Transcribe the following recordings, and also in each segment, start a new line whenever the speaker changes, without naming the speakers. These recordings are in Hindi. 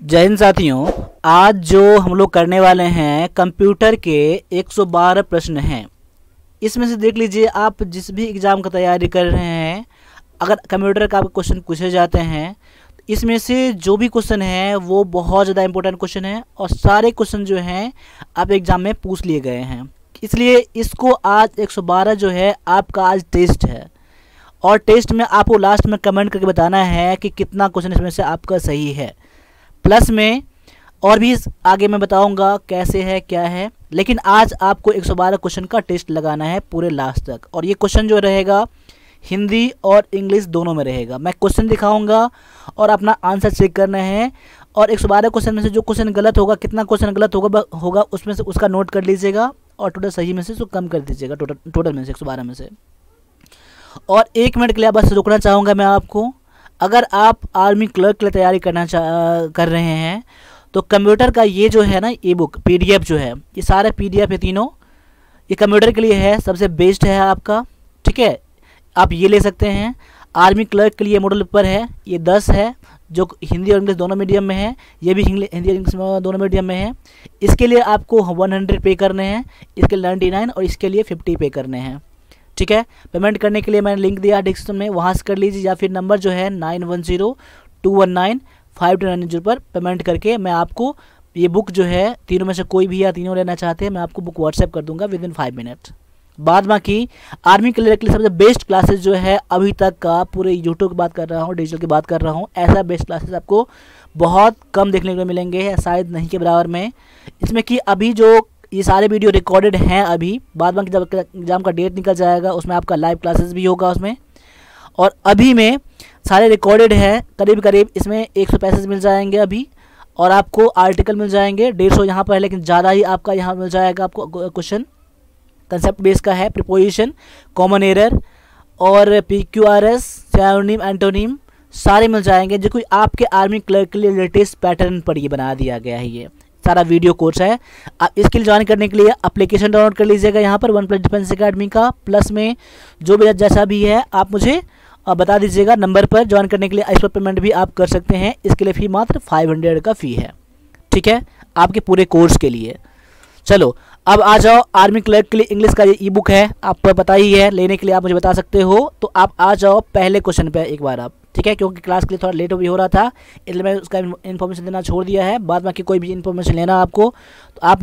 जय हिंद साथियों। आज जो हम लोग करने वाले हैं कंप्यूटर के 112 प्रश्न हैं। इसमें से देख लीजिए, आप जिस भी एग्ज़ाम का तैयारी कर रहे हैं, अगर कंप्यूटर का आपको क्वेश्चन पूछे जाते हैं तो इसमें से जो भी क्वेश्चन है वो बहुत ज़्यादा इंपॉर्टेंट क्वेश्चन है और सारे क्वेश्चन जो हैं आप एग्ज़ाम में पूछ लिए गए हैं। इसलिए इसको आज 112 जो है आपका आज टेस्ट है और टेस्ट में आपको लास्ट में कमेंट करके बताना है कि कितना क्वेश्चन इसमें से आपका सही है। प्लस में और भी आगे मैं बताऊंगा कैसे है क्या है, लेकिन आज आपको 112 क्वेश्चन का टेस्ट लगाना है पूरे लास्ट तक। और ये क्वेश्चन जो रहेगा हिंदी और इंग्लिश दोनों में रहेगा। मैं क्वेश्चन दिखाऊंगा और अपना आंसर चेक करना है। और 112 क्वेश्चन में से जो क्वेश्चन गलत होगा, कितना क्वेश्चन गलत होगा उसमें से उसका नोट कर लीजिएगा और टोटल सही में से उसको कम कर दीजिएगा, टोटल में से 112 में से। और 1 मिनट के लिए बस रुकना चाहूँगा मैं आपको। अगर आप आर्मी क्लर्क के लिए तैयारी कर रहे हैं तो कंप्यूटर का ये जो है ना ई बुक PDF जो है, ये सारे PDF है तीनों, ये कंप्यूटर के लिए है, सबसे बेस्ट है आपका। ठीक है, आप ये ले सकते हैं। आर्मी क्लर्क के लिए मॉडल पेपर है, ये 10 है जो हिंदी और इंग्लिश दोनों मीडियम में है। ये भी हिंदी और इंग्लिश दोनों मीडियम में है। इसके लिए आपको 100 पे करने हैं, इसके लिए 99 और इसके लिए 50 पे करने हैं। ठीक है, पेमेंट करने के लिए मैंने लिंक दिया डिस्क्रिप्शन में, वहाँ से कर लीजिए या फिर नंबर जो है 9102195290 पर पेमेंट करके मैं आपको ये बुक जो है तीनों में से कोई भी या तीनों लेना चाहते हैं मैं आपको बुक व्हाट्सएप कर दूंगा विदिन 5 मिनट। बाद बाकी आर्मी क्लियर के लिए सबसे बेस्ट क्लासेस जो है अभी तक का, पूरे यूट्यूब की बात कर रहा हूँ, डिजिटल की बात कर रहा हूँ, ऐसा बेस्ट क्लासेस आपको बहुत कम देखने को मिलेंगे, शायद नहीं के बराबर में। इसमें कि अभी जो ये सारे वीडियो रिकॉर्डेड हैं अभी, बाद में जब एग्ज़ाम का डेट निकल जाएगा उसमें आपका लाइव क्लासेस भी होगा उसमें। और अभी में सारे रिकॉर्डेड हैं, करीब इसमें 100 पैसेज मिल जाएंगे अभी, और आपको आर्टिकल मिल जाएंगे 150 यहाँ पर है, लेकिन ज़्यादा ही आपका यहाँ मिल जाएगा आपको क्वेश्चन। कंसेप्ट बेस का है, प्रीपोजिशन, कॉमन एरर और PQRS, सिनोनिम, एंटोनिम सारे मिल जाएंगे, जो कि आपके आर्मी क्लर्क के लिए लेटेस्ट पैटर्न पर ये बना दिया गया है। ये सारा वीडियो कोर्स है। आप इसके लिए ज्वाइन करने के लिए एप्लीकेशन डाउनलोड कर लीजिएगा यहाँ पर OnePlus डिफेंस अकेडमी का। प्लस में जो भी जैसा भी है आप मुझे बता दीजिएगा नंबर पर। ज्वाइन करने के लिए इस पर पेमेंट भी आप कर सकते हैं। इसके लिए फ़ी मात्र 500 का फ़ी है। ठीक है, आपके पूरे कोर्स के लिए। चलो अब आ जाओ, आर्मी क्लर्क के लिए इंग्लिश का ये ई बुक है, आपको पता ही है, लेने के लिए आप मुझे बता सकते हो। तो आप आ जाओ पहले क्वेश्चन पे एक बार आप। ठीक है, क्योंकि क्लास के लिए थोड़ा लेट भी हो रहा था इसलिए मैं उसका इन्फॉर्मेशन देना छोड़ दिया है। बाद बाकी कोई भी इन्फॉर्मेशन लेना आपको तो आप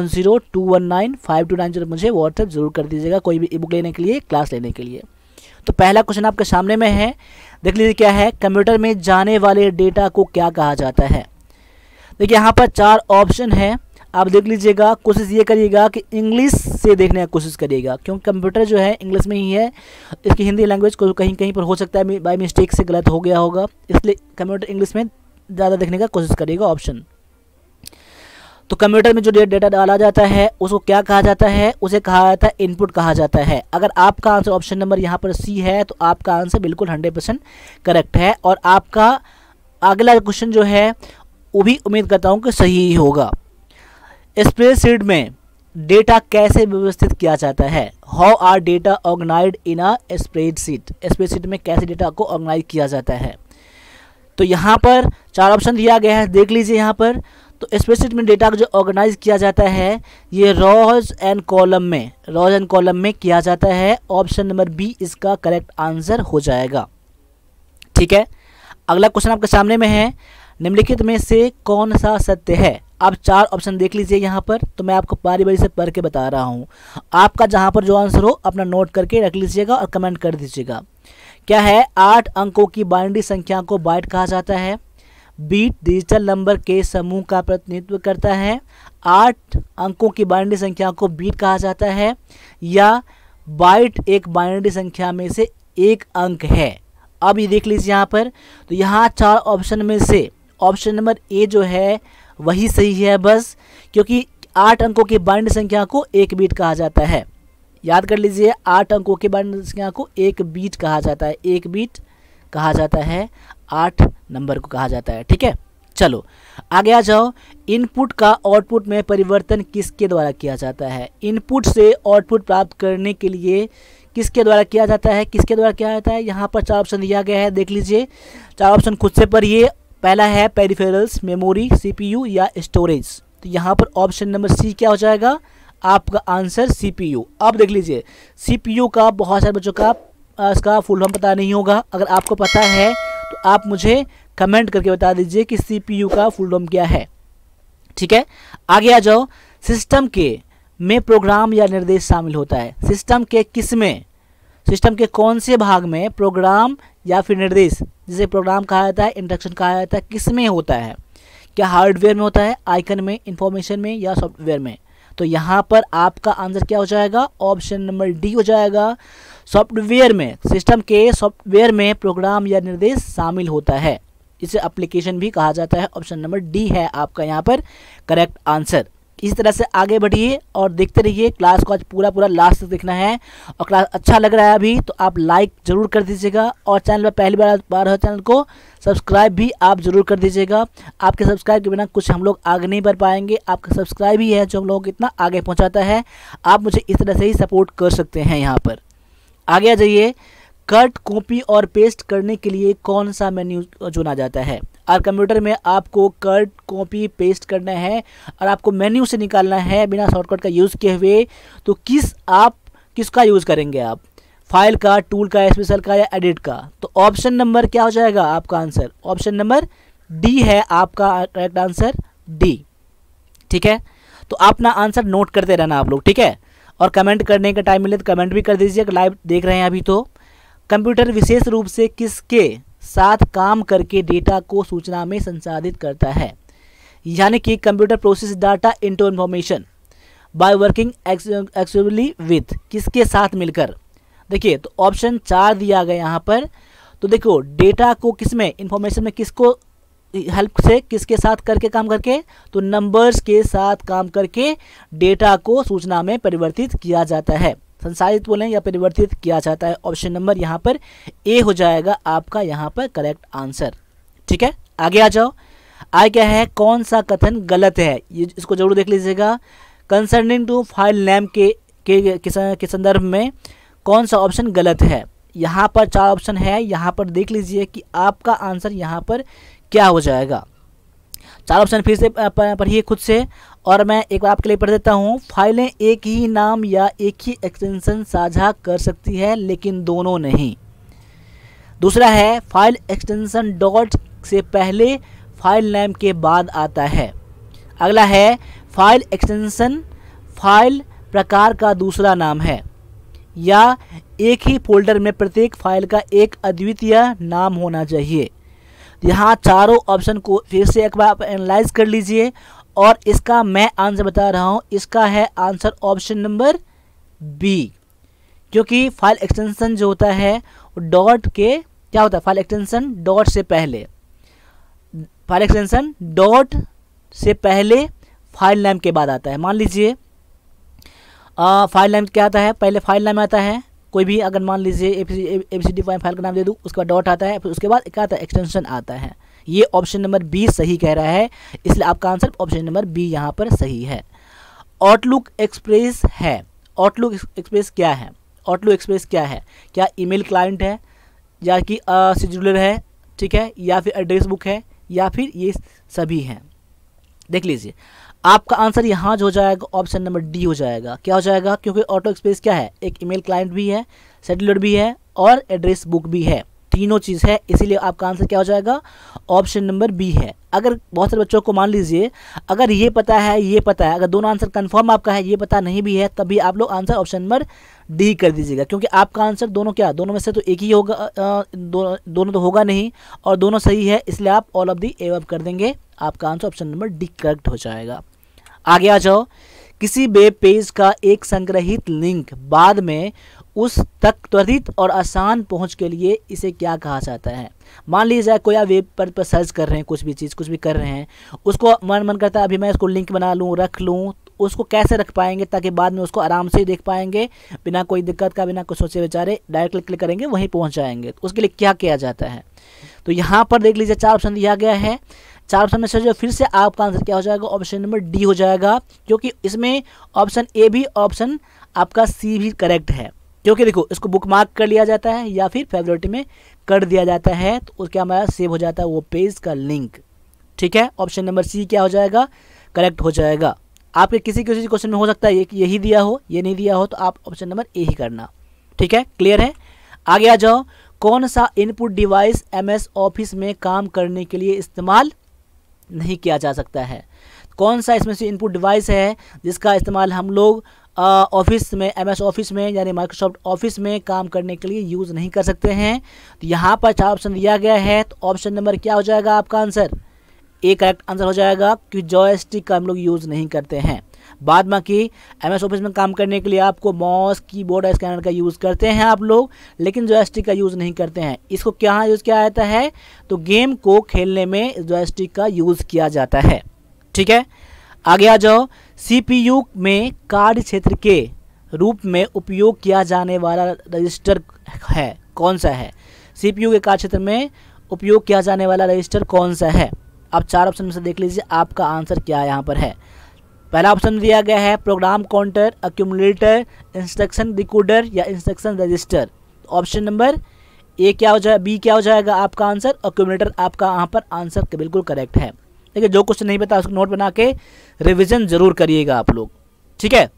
9102195290 मुझे व्हाट्सएप जरूर कर दीजिएगा, कोई भी ई बुक लेने के लिए, क्लास लेने के लिए। तो पहला क्वेश्चन आपके सामने में है, देख लीजिए क्या है। कंप्यूटर में जाने वाले डेटा को क्या कहा जाता है। देखिए यहाँ पर 4 ऑप्शन है, आप देख लीजिएगा। कोशिश ये करिएगा कि इंग्लिश से देखने की कोशिश करिएगा, क्योंकि कंप्यूटर जो है इंग्लिश में ही है। इसकी हिंदी लैंग्वेज को कहीं कहीं पर हो सकता है बाय मिस्टेक से गलत हो गया होगा, इसलिए कंप्यूटर इंग्लिश में ज़्यादा देखने का कोशिश करिएगा ऑप्शन। तो कंप्यूटर में जो डेटा डाला जाता है उसको क्या कहा जाता है, उसे कहा जाता है इनपुट कहा जाता है। अगर आपका आंसर ऑप्शन नंबर यहाँ पर C है तो आपका आंसर बिल्कुल 100% करेक्ट है। और आपका अगला क्वेश्चन जो है वो भी उम्मीद करता हूँ कि सही ही होगा। स्प्रेडशीट में डेटा कैसे व्यवस्थित किया जाता है। How are data organized in a spreadsheet. Spreadsheet में कैसे डेटा को ऑर्गेनाइज किया जाता है। तो यहाँ पर 4 ऑप्शन दिया गया है, देख लीजिए यहाँ पर। तो स्प्रेडशीट में डेटा को जो ऑर्गेनाइज किया जाता है ये रॉज एंड कॉलम में किया जाता है। ऑप्शन नंबर B इसका करेक्ट आंसर हो जाएगा। ठीक है, अगला क्वेश्चन आपके सामने में है, निम्नलिखित में से कौन सा सत्य है। आप 4 ऑप्शन देख लीजिए यहाँ पर, तो मैं आपको बारी बारी से पढ़ के बता रहा हूँ। आपका जहाँ पर जो आंसर हो अपना नोट करके रख लीजिएगा और कमेंट कर दीजिएगा। क्या है, 8 अंकों की बाइनरी संख्या को बाइट कहा जाता है। बीट डिजिटल नंबर के समूह का प्रतिनिधित्व करता है। 8 अंकों की बाइनरी संख्या को बीट कहा जाता है। या बाइट एक बाइनरी संख्या में से एक अंक है। अब ये देख लीजिए यहाँ पर, तो यहाँ 4 ऑप्शन में से ऑप्शन नंबर A जो है वही सही है बस, क्योंकि 8 अंकों की बाइनरी संख्या को 1 बीट कहा जाता है। याद कर लीजिए, 8 अंकों की बाइनरी संख्या को 1 बीट कहा जाता है, 1 बीट कहा जाता है, 8 नंबर को कहा जाता है। ठीक है, चलो आगे आ जाओ। इनपुट का आउटपुट में परिवर्तन किसके द्वारा किया जाता है। इनपुट से आउटपुट प्राप्त करने के लिए किसके द्वारा किया जाता है, किसके द्वारा किया जाता है। यहाँ पर 4 ऑप्शन दिया गया है, देख लीजिए। 4 ऑप्शन खुद से पढ़िए पहला है पेरिफेरल्स, मेमोरी, सीपीयू या स्टोरेज। तो यहाँ पर ऑप्शन नंबर सी क्या हो जाएगा आपका आंसर सीपीयू। अब देख लीजिए सीपीयू का बहुत सारे बच्चों का इसका फुल फॉर्म पता नहीं होगा, अगर आपको पता है तो आप मुझे कमेंट करके बता दीजिए कि सीपीयू का फुल फॉर्म क्या है। ठीक है, आगे आ जाओ। सिस्टम के में प्रोग्राम या निर्देश शामिल होता है। सिस्टम के किस में, सिस्टम के कौन से भाग में प्रोग्राम या फिर निर्देश, जिसे प्रोग्राम कहा जाता है, इंस्ट्रक्शन कहा जाता है, किस में होता है? क्या हार्डवेयर में होता है, आइकन में, इंफॉर्मेशन में या सॉफ्टवेयर में? तो यहाँ पर आपका आंसर क्या हो जाएगा ऑप्शन नंबर डी हो जाएगा, सॉफ्टवेयर में। सिस्टम के सॉफ्टवेयर में प्रोग्राम या निर्देश शामिल होता है, इसे एप्लीकेशन भी कहा जाता है। ऑप्शन नंबर डी है आपका यहाँ पर करेक्ट आंसर। इस तरह से आगे बढ़िए और देखते रहिए। क्लास को आज पूरा लास्ट तक देखना है और क्लास अच्छा लग रहा है अभी तो आप लाइक जरूर कर दीजिएगा और चैनल पर पहली बार हो चैनल को सब्सक्राइब भी आप जरूर कर दीजिएगा। आपके सब्सक्राइब के बिना कुछ हम लोग आगे नहीं बढ़ पाएंगे। आपका सब्सक्राइब ही है जो हम लोगों को इतना आगे पहुंचाता है। आप मुझे इस तरह से ही सपोर्ट कर सकते हैं। यहाँ पर आगे आ जाइए। कट, कॉपी और पेस्ट करने के लिए कौन सा मेन्यू चुना जाता है? और कंप्यूटर में आपको कट, कॉपी, पेस्ट करना है और आपको मेन्यू से निकालना है बिना शॉर्टकट का यूज़ किए हुए, तो किसका यूज़ करेंगे आप? फाइल का, टूल का, स्पेशल का या एडिट का? तो ऑप्शन नंबर क्या हो जाएगा आपका आंसर? ऑप्शन नंबर डी है आपका करेक्ट आंसर, डी। ठीक है, तो अपना आंसर नोट करते रहना आप लोग। ठीक है, और कमेंट करने का टाइम मिले तो कमेंट भी कर दीजिए। लाइव देख रहे हैं अभी तो। कंप्यूटर विशेष रूप से किसके साथ काम करके डेटा को सूचना में संसाधित करता है? यानी कि computer process data into information by working actively with, किसके साथ मिलकर? देखिए तो ऑप्शन 4 दिया गया यहाँ पर। तो देखो डेटा को किसमें, इंफॉर्मेशन में किसको हेल्प से, किसके साथ करके काम करके? तो नंबर्स के साथ काम करके डेटा को सूचना में परिवर्तित किया जाता है, संसाधित बोलें या परिवर्तित किया जाता है। ऑप्शन नंबर यहाँ पर ए हो जाएगा आपका यहाँ पर करेक्ट आंसर। ठीक है, आगे आ जाओ। आगे क्या है, कौन सा कथन गलत है? ये इसको जरूर देख लीजिएगा। कंसर्निंग टू फाइल नेम के संदर्भ में कौन सा ऑप्शन गलत है? यहाँ पर 4 ऑप्शन है, यहाँ पर देख लीजिए कि आपका आंसर यहाँ पर क्या हो जाएगा। 4 ऑप्शन फिर से पढ़िए खुद से और मैं एक बार आपके लिए पढ़ देता हूँ। फाइलें एक ही नाम या एक ही एक्सटेंशन साझा कर सकती है लेकिन दोनों नहीं। दूसरा है फाइल एक्सटेंशन डॉट से पहले फाइल नेम के बाद आता है। अगला है फाइल एक्सटेंशन फाइल प्रकार का दूसरा नाम है, या एक ही फोल्डर में प्रत्येक फाइल का एक अद्वितीय नाम होना चाहिए। यहाँ चारों ऑप्शन को फिर से एक बार आप एनालाइज कर लीजिए और इसका मैं आंसर बता रहा हूँ। इसका है आंसर ऑप्शन नंबर बी, क्योंकि फाइल एक्सटेंशन जो होता है डॉट के क्या होता है, फाइल एक्सटेंशन डॉट से पहले, फाइल एक्सटेंशन डॉट से पहले फाइल नेम के बाद आता है। मान लीजिए फाइल नेम क्या आता है, पहले फाइल नेम आता है कोई भी, अगर मान लीजिए एबीसीडी फाइल का नाम दे दूँ, उसके बाद डॉट आता है, फिर उसके बाद क्या आता है, एक्सटेंशन आता है। ये ऑप्शन नंबर बी सही कह रहा है, इसलिए आपका आंसर ऑप्शन नंबर बी यहाँ पर सही है। आउटलुक एक्सप्रेस है। आउटलुक एक्सप्रेस क्या है? आउटलुक एक्सप्रेस क्या है? क्या ईमेल क्लाइंट है, या कि शेड्यूलर है, ठीक है, या फिर एड्रेस बुक है, या फिर ये सभी हैं? देख लीजिए आपका आंसर यहाँ जो हो जाएगा ऑप्शन नंबर डी हो जाएगा। क्या हो जाएगा? क्योंकि ऑटो एक्सप्रेस क्या है, एक ईमेल क्लाइंट भी है, शेड्यूलर भी है और एड्रेस बुक भी है, तीनों चीज़ है, इसीलिए आपका आंसर क्या हो जाएगा, ऑप्शन नंबर बी है। अगर बहुत सारे बच्चों को मान लीजिए अगर ये पता है, ये पता है, अगर दोनों आंसर कंफर्म आपका है, ये पता नहीं भी है, तभी आप लोग आंसर ऑप्शन नंबर डी कर दीजिएगा, क्योंकि आपका आंसर दोनों क्या, दोनों में से तो एक ही होगा, दोनों तो होगा नहीं और दोनों सही है, इसलिए आप ऑल ऑफ दी एबव कर देंगे। आपका answer option number D correct हो जाएगा। आगे आ जाओ। किसी वेब पेज का एक संग्रहित लिंक बाद में उस तक त्वरित और आसान पहुंच के लिए इसे क्या कहा जाता है? मान लीजिए कोई आप वेब पर सर्च कर रहे हैं, कुछ भी कर रहे हैं, उसको मन करता है अभी मैं इसको लिंक बना लूँ, रख लूँ, उसको कैसे रख पाएंगे ताकि बाद में उसको आराम से देख पाएंगे बिना कोई दिक्कत का, बिना कुछ सोचे विचारे, डायरेक्ट क्लिक करेंगे वहीं पहुँच जाएंगे। तो उसके लिए क्या किया जाता है? तो यहाँ पर देख लीजिए 4 ऑप्शन दिया गया है। 4 ऑप्शन में से जो फिर से आपका आंसर क्या हो जाएगा, ऑप्शन नंबर डी हो जाएगा, क्योंकि इसमें ऑप्शन ए भी, ऑप्शन आपका सी भी करेक्ट है, क्योंकि देखो इसको बुकमार्क कर लिया जाता है या फिर फेवरेट में कर दिया जाता है तो उसके हमारा सेव हो जाता है वो पेज का लिंक। ठीक है, ऑप्शन नंबर सी क्या हो जाएगा, करेक्ट हो जाएगा। आपके किसी किसी क्वेश्चन में हो सकता है यही दिया हो, ये नहीं दिया हो, तो आप ऑप्शन नंबर ए ही करना। ठीक है, क्लियर है। आगे आ जाओ, कौन सा इनपुट डिवाइस MS ऑफिस में काम करने के लिए इस्तेमाल नहीं किया जा सकता है? कौन सा इसमें से इनपुट डिवाइस है जिसका इस्तेमाल हम लोग ऑफिस में, MS ऑफिस में यानी माइक्रोसॉफ्ट ऑफिस में काम करने के लिए यूज़ नहीं कर सकते हैं? तो यहाँ पर 4 ऑप्शन दिया गया है, तो ऑप्शन नंबर क्या हो जाएगा आपका आंसर, ए करेक्ट आंसर हो जाएगा, क्योंकि जॉयस्टिक का हम लोग यूज़ नहीं करते हैं। बाद बाकी MS ऑफिस में काम करने के लिए आपको माउस, कीबोर्ड और स्कैनर का यूज़ करते हैं आप लोग, लेकिन जॉयस्टिक का यूज़ नहीं करते हैं। इसको क्या यूज़ किया जाता है, तो गेम को खेलने में जॉयस्टिक का यूज़ किया जाता है। ठीक है, आगे आ जाओ, CPU में कार्य क्षेत्र के रूप में उपयोग किया जाने वाला रजिस्टर है, कौन सा है? CPU के कार्य क्षेत्र में उपयोग किया जाने वाला रजिस्टर कौन सा है? आप 4 ऑप्शन में से देख लीजिए आपका आंसर क्या यहाँ पर है। पहला ऑप्शन दिया गया है program counter, accumulator, instruction decoder या instruction register. Option number A क्या हो जाए, बी क्या हो जाएगा आपका आंसर, एक्यूमुलेटर आपका यहाँ पर आंसर बिल्कुल करेक्ट है। देखिए, जो क्वेश्चन नहीं पता उसको नोट बना के रिवीजन जरूर करिएगा आप लोग। ठीक है,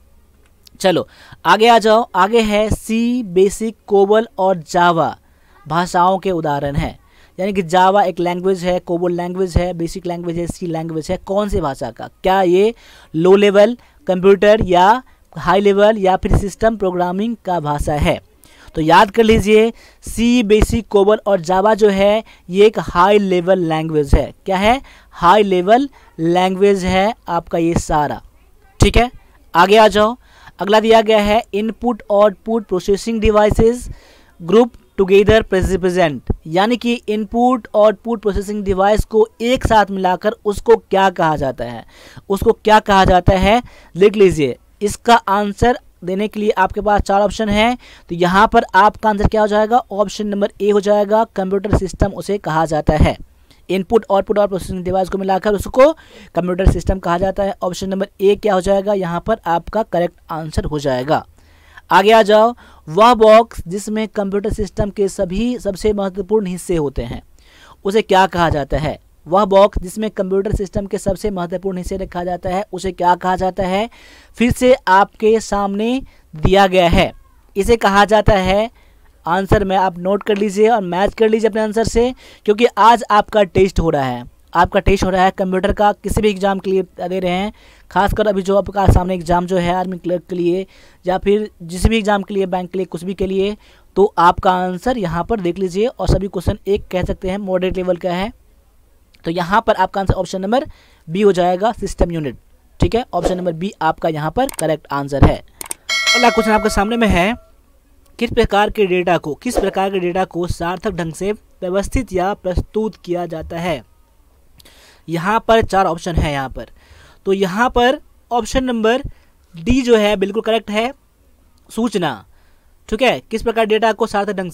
चलो आगे आ जाओ। आगे है सी, बेसिक, कोबल और जावा भाषाओं के उदाहरण हैं। यानी कि जावा एक लैंग्वेज है, कोबल लैंग्वेज है, बेसिक लैंग्वेज है, सी लैंग्वेज है, कौन सी भाषा का? क्या ये लो लेवल कंप्यूटर या हाई लेवल या फिर सिस्टम प्रोग्रामिंग का भाषा है? तो याद कर लीजिए, सी, बेसिक, कोबल और जावा जो है ये एक हाई लेवल लैंग्वेज है। क्या है? हाई लेवल लैंग्वेज है आपका ये सारा। ठीक है, आगे आ जाओ। अगला दिया गया है input output processing devices group together present, यानी कि इनपुट आउटपुट प्रोसेसिंग डिवाइस को एक साथ मिलाकर उसको क्या कहा जाता है, उसको क्या कहा जाता है, लिख लीजिए। इसका आंसर देने के लिए आपके पास 4 ऑप्शन है, तो यहाँ पर आपका आंसर क्या हो जाएगा, ऑप्शन नंबर ए हो जाएगा, कंप्यूटर सिस्टम उसे कहा जाता है। इनपुट आउटपुट और प्रोसेसिंग डिवाइस को मिलाकर उसको कंप्यूटर सिस्टम कहा जाता है। ऑप्शन नंबर ए क्या हो जाएगा, यहाँ पर आपका करेक्ट आंसर हो जाएगा। आगे आ जाओ, वह बॉक्स जिसमें कंप्यूटर सिस्टम के सभी सबसे महत्वपूर्ण हिस्से होते हैं उसे क्या कहा जाता है? वह बॉक्स जिसमें कंप्यूटर सिस्टम के सबसे महत्वपूर्ण हिस्से रखा जाता है उसे क्या कहा जाता है? फिर से आपके सामने दिया गया है, इसे कहा जाता है, आंसर में आप नोट कर लीजिए और मैच कर लीजिए अपने आंसर से, क्योंकि आज आपका टेस्ट हो रहा है, आपका टेस्ट हो रहा है कंप्यूटर का। किसी भी एग्ज़ाम के लिए दे रहे हैं, खासकर अभी जो आपका सामने एग्ज़ाम जो है आर्मी क्लर्क के लिए या फिर जिस भी एग्ज़ाम के लिए, बैंक के लिए, कुछ भी के लिए, तो आपका आंसर यहाँ पर देख लीजिए। और सभी क्वेश्चन एक कह सकते हैं मॉडरेट लेवल का है, तो यहाँ पर आपका आंसर ऑप्शन नंबर बी हो जाएगा, सिस्टम यूनिट। ठीक है, ऑप्शन नंबर बी आपका यहाँ पर करेक्ट आंसर है। अगला क्वेश्चन आपके सामने में है, किस प्रकार के डेटा को सार्थक ढंग से व्यवस्थित या प्रस्तुत किया जाता है? यहाँ पर 4 ऑप्शन है यहाँ पर, तो यहाँ पर ऑप्शन नंबर डी जो है बिल्कुल करेक्ट है, सूचना। ठीक है, किस प्रकार डेटा को सार्थक ढंग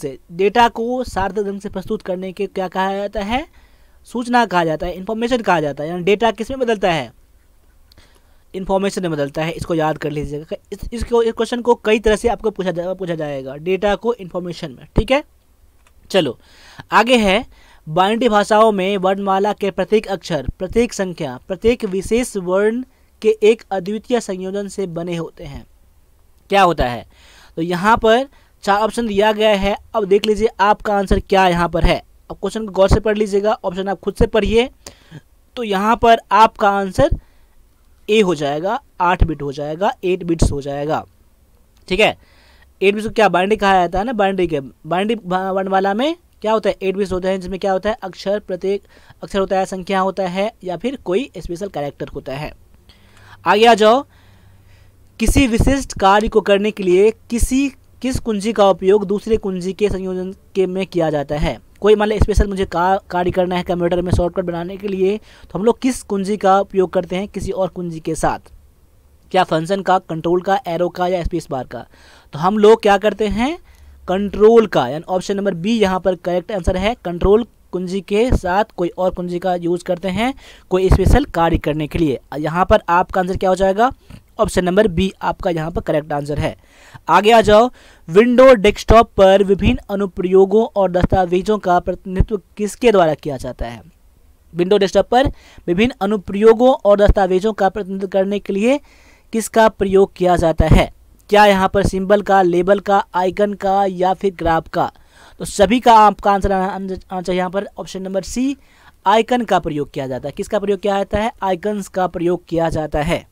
से प्रस्तुत करने के क्या कहा जाता है? सूचना कहा जाता है, इंफॉर्मेशन कहा जाता है। यानी डेटा किस में बदलता है? इंफॉर्मेशन में बदलता है। इसको याद कर लीजिएगा, इस क्वेश्चन को कई तरह से आपको पूछा जाएगा, डेटा को इंफॉर्मेशन में। ठीक है, चलो आगे है, बाइनरी भाषाओं में वर्णमाला के प्रत्येक अक्षर, प्रत्येक संख्या, प्रत्येक विशेष वर्ण के एक अद्वितीय संयोजन से बने होते हैं। क्या होता है? तो यहाँ पर 4 ऑप्शन दिया गया है। अब देख लीजिए आपका आंसर क्या यहाँ पर है। अब क्वेश्चन को गौर से पढ़ लीजिएगा, ऑप्शन आप खुद से पढ़िए। तो यहाँ पर आपका आंसर ए हो जाएगा, 8 बिट हो जाएगा, 8 बिट्स हो जाएगा। ठीक है, 8 बिट्स को क्या बाइनरी कहा जाता है ना, बाइनरी वर्णमाला में क्या होता है, 8 बिट्स होते हैं, जिसमें क्या होता है, अक्षर, प्रत्येक अक्षर होता है, संख्या होता है या फिर कोई स्पेशल कैरेक्टर होता है। आगे आ जाओ, किसी विशिष्ट कार्य को करने के लिए किस कुंजी का उपयोग दूसरे कुंजी के संयोजन के में किया जाता है? कोई मान लो स्पेशल मुझे कार्य करना है कंप्यूटर में शॉर्टकट बनाने के लिए, तो हम लोग किस कुंजी का उपयोग करते हैं किसी और कुंजी के साथ? क्या फंक्शन का, कंट्रोल का, एरो का या स्पेस बार का? तो हम लोग क्या करते हैं, कंट्रोल का, यानी ऑप्शन नंबर बी यहाँ पर करेक्ट आंसर है। कंट्रोल कुंजी के साथ कोई और कुंजी का यूज करते हैं कोई स्पेशल कार्य करने के लिए। यहाँ पर आपका आंसर क्या हो जाएगा, ऑप्शन नंबर बी आपका यहाँ पर करेक्ट आंसर है। आगे आ जाओ, विंडो डेस्कटॉप पर विभिन्न अनुप्रयोगों और दस्तावेजों का प्रतिनिधित्व किसके द्वारा किया जाता है? विंडो डेस्कटॉप पर विभिन्न अनुप्रयोगों और दस्तावेजों का प्रतिनिधित्व करने के लिए किसका प्रयोग किया जाता है? क्या यहाँ पर सिंबल का, लेबल का, आइकन का या फिर ग्राफ का? तो सभी का आपका आंसर आना चाहिए यहाँ पर ऑप्शन नंबर सी, आइकन का प्रयोग किया जाता है। किसका प्रयोग किया जाता है? आइकन्स का प्रयोग किया जाता है।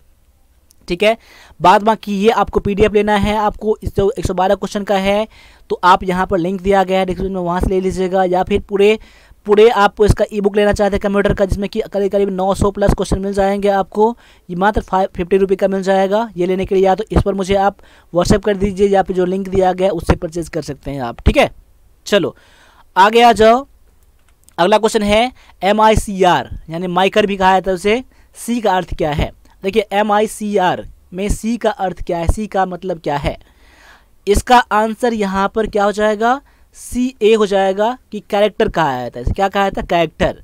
ठीक है, बाद बाकी ये आपको पीडीएफ लेना है, आपको इस 112 क्वेश्चन का है, तो आप यहाँ पर लिंक दिया गया है डिस्क्रिप्शन में, वहाँ से ले लीजिएगा, या फिर पूरे आप इसका ई बुक लेना चाहते हैं कंप्यूटर का, जिसमें कि करीब करीब 900 प्लस क्वेश्चन मिल जाएंगे आपको, ये मात्र 50 रुपये का मिल जाएगा। ये लेने के लिए या तो इस पर मुझे आप व्हाट्सएप कर दीजिए, या फिर जो लिंक दिया गया है उससे परचेज कर सकते हैं आप। ठीक है, चलो आगे आ जाओ। अगला क्वेश्चन है MICR, यानी माइकर भी कहा जाता है उसे, सी का अर्थ क्या है? देखिए MICR में सी का अर्थ क्या है, सी का मतलब क्या है? इसका आंसर यहाँ पर क्या हो जाएगा? CA हो जाएगा कि कैरेक्टर कहा जाता है। क्या कहा जाता है? Character.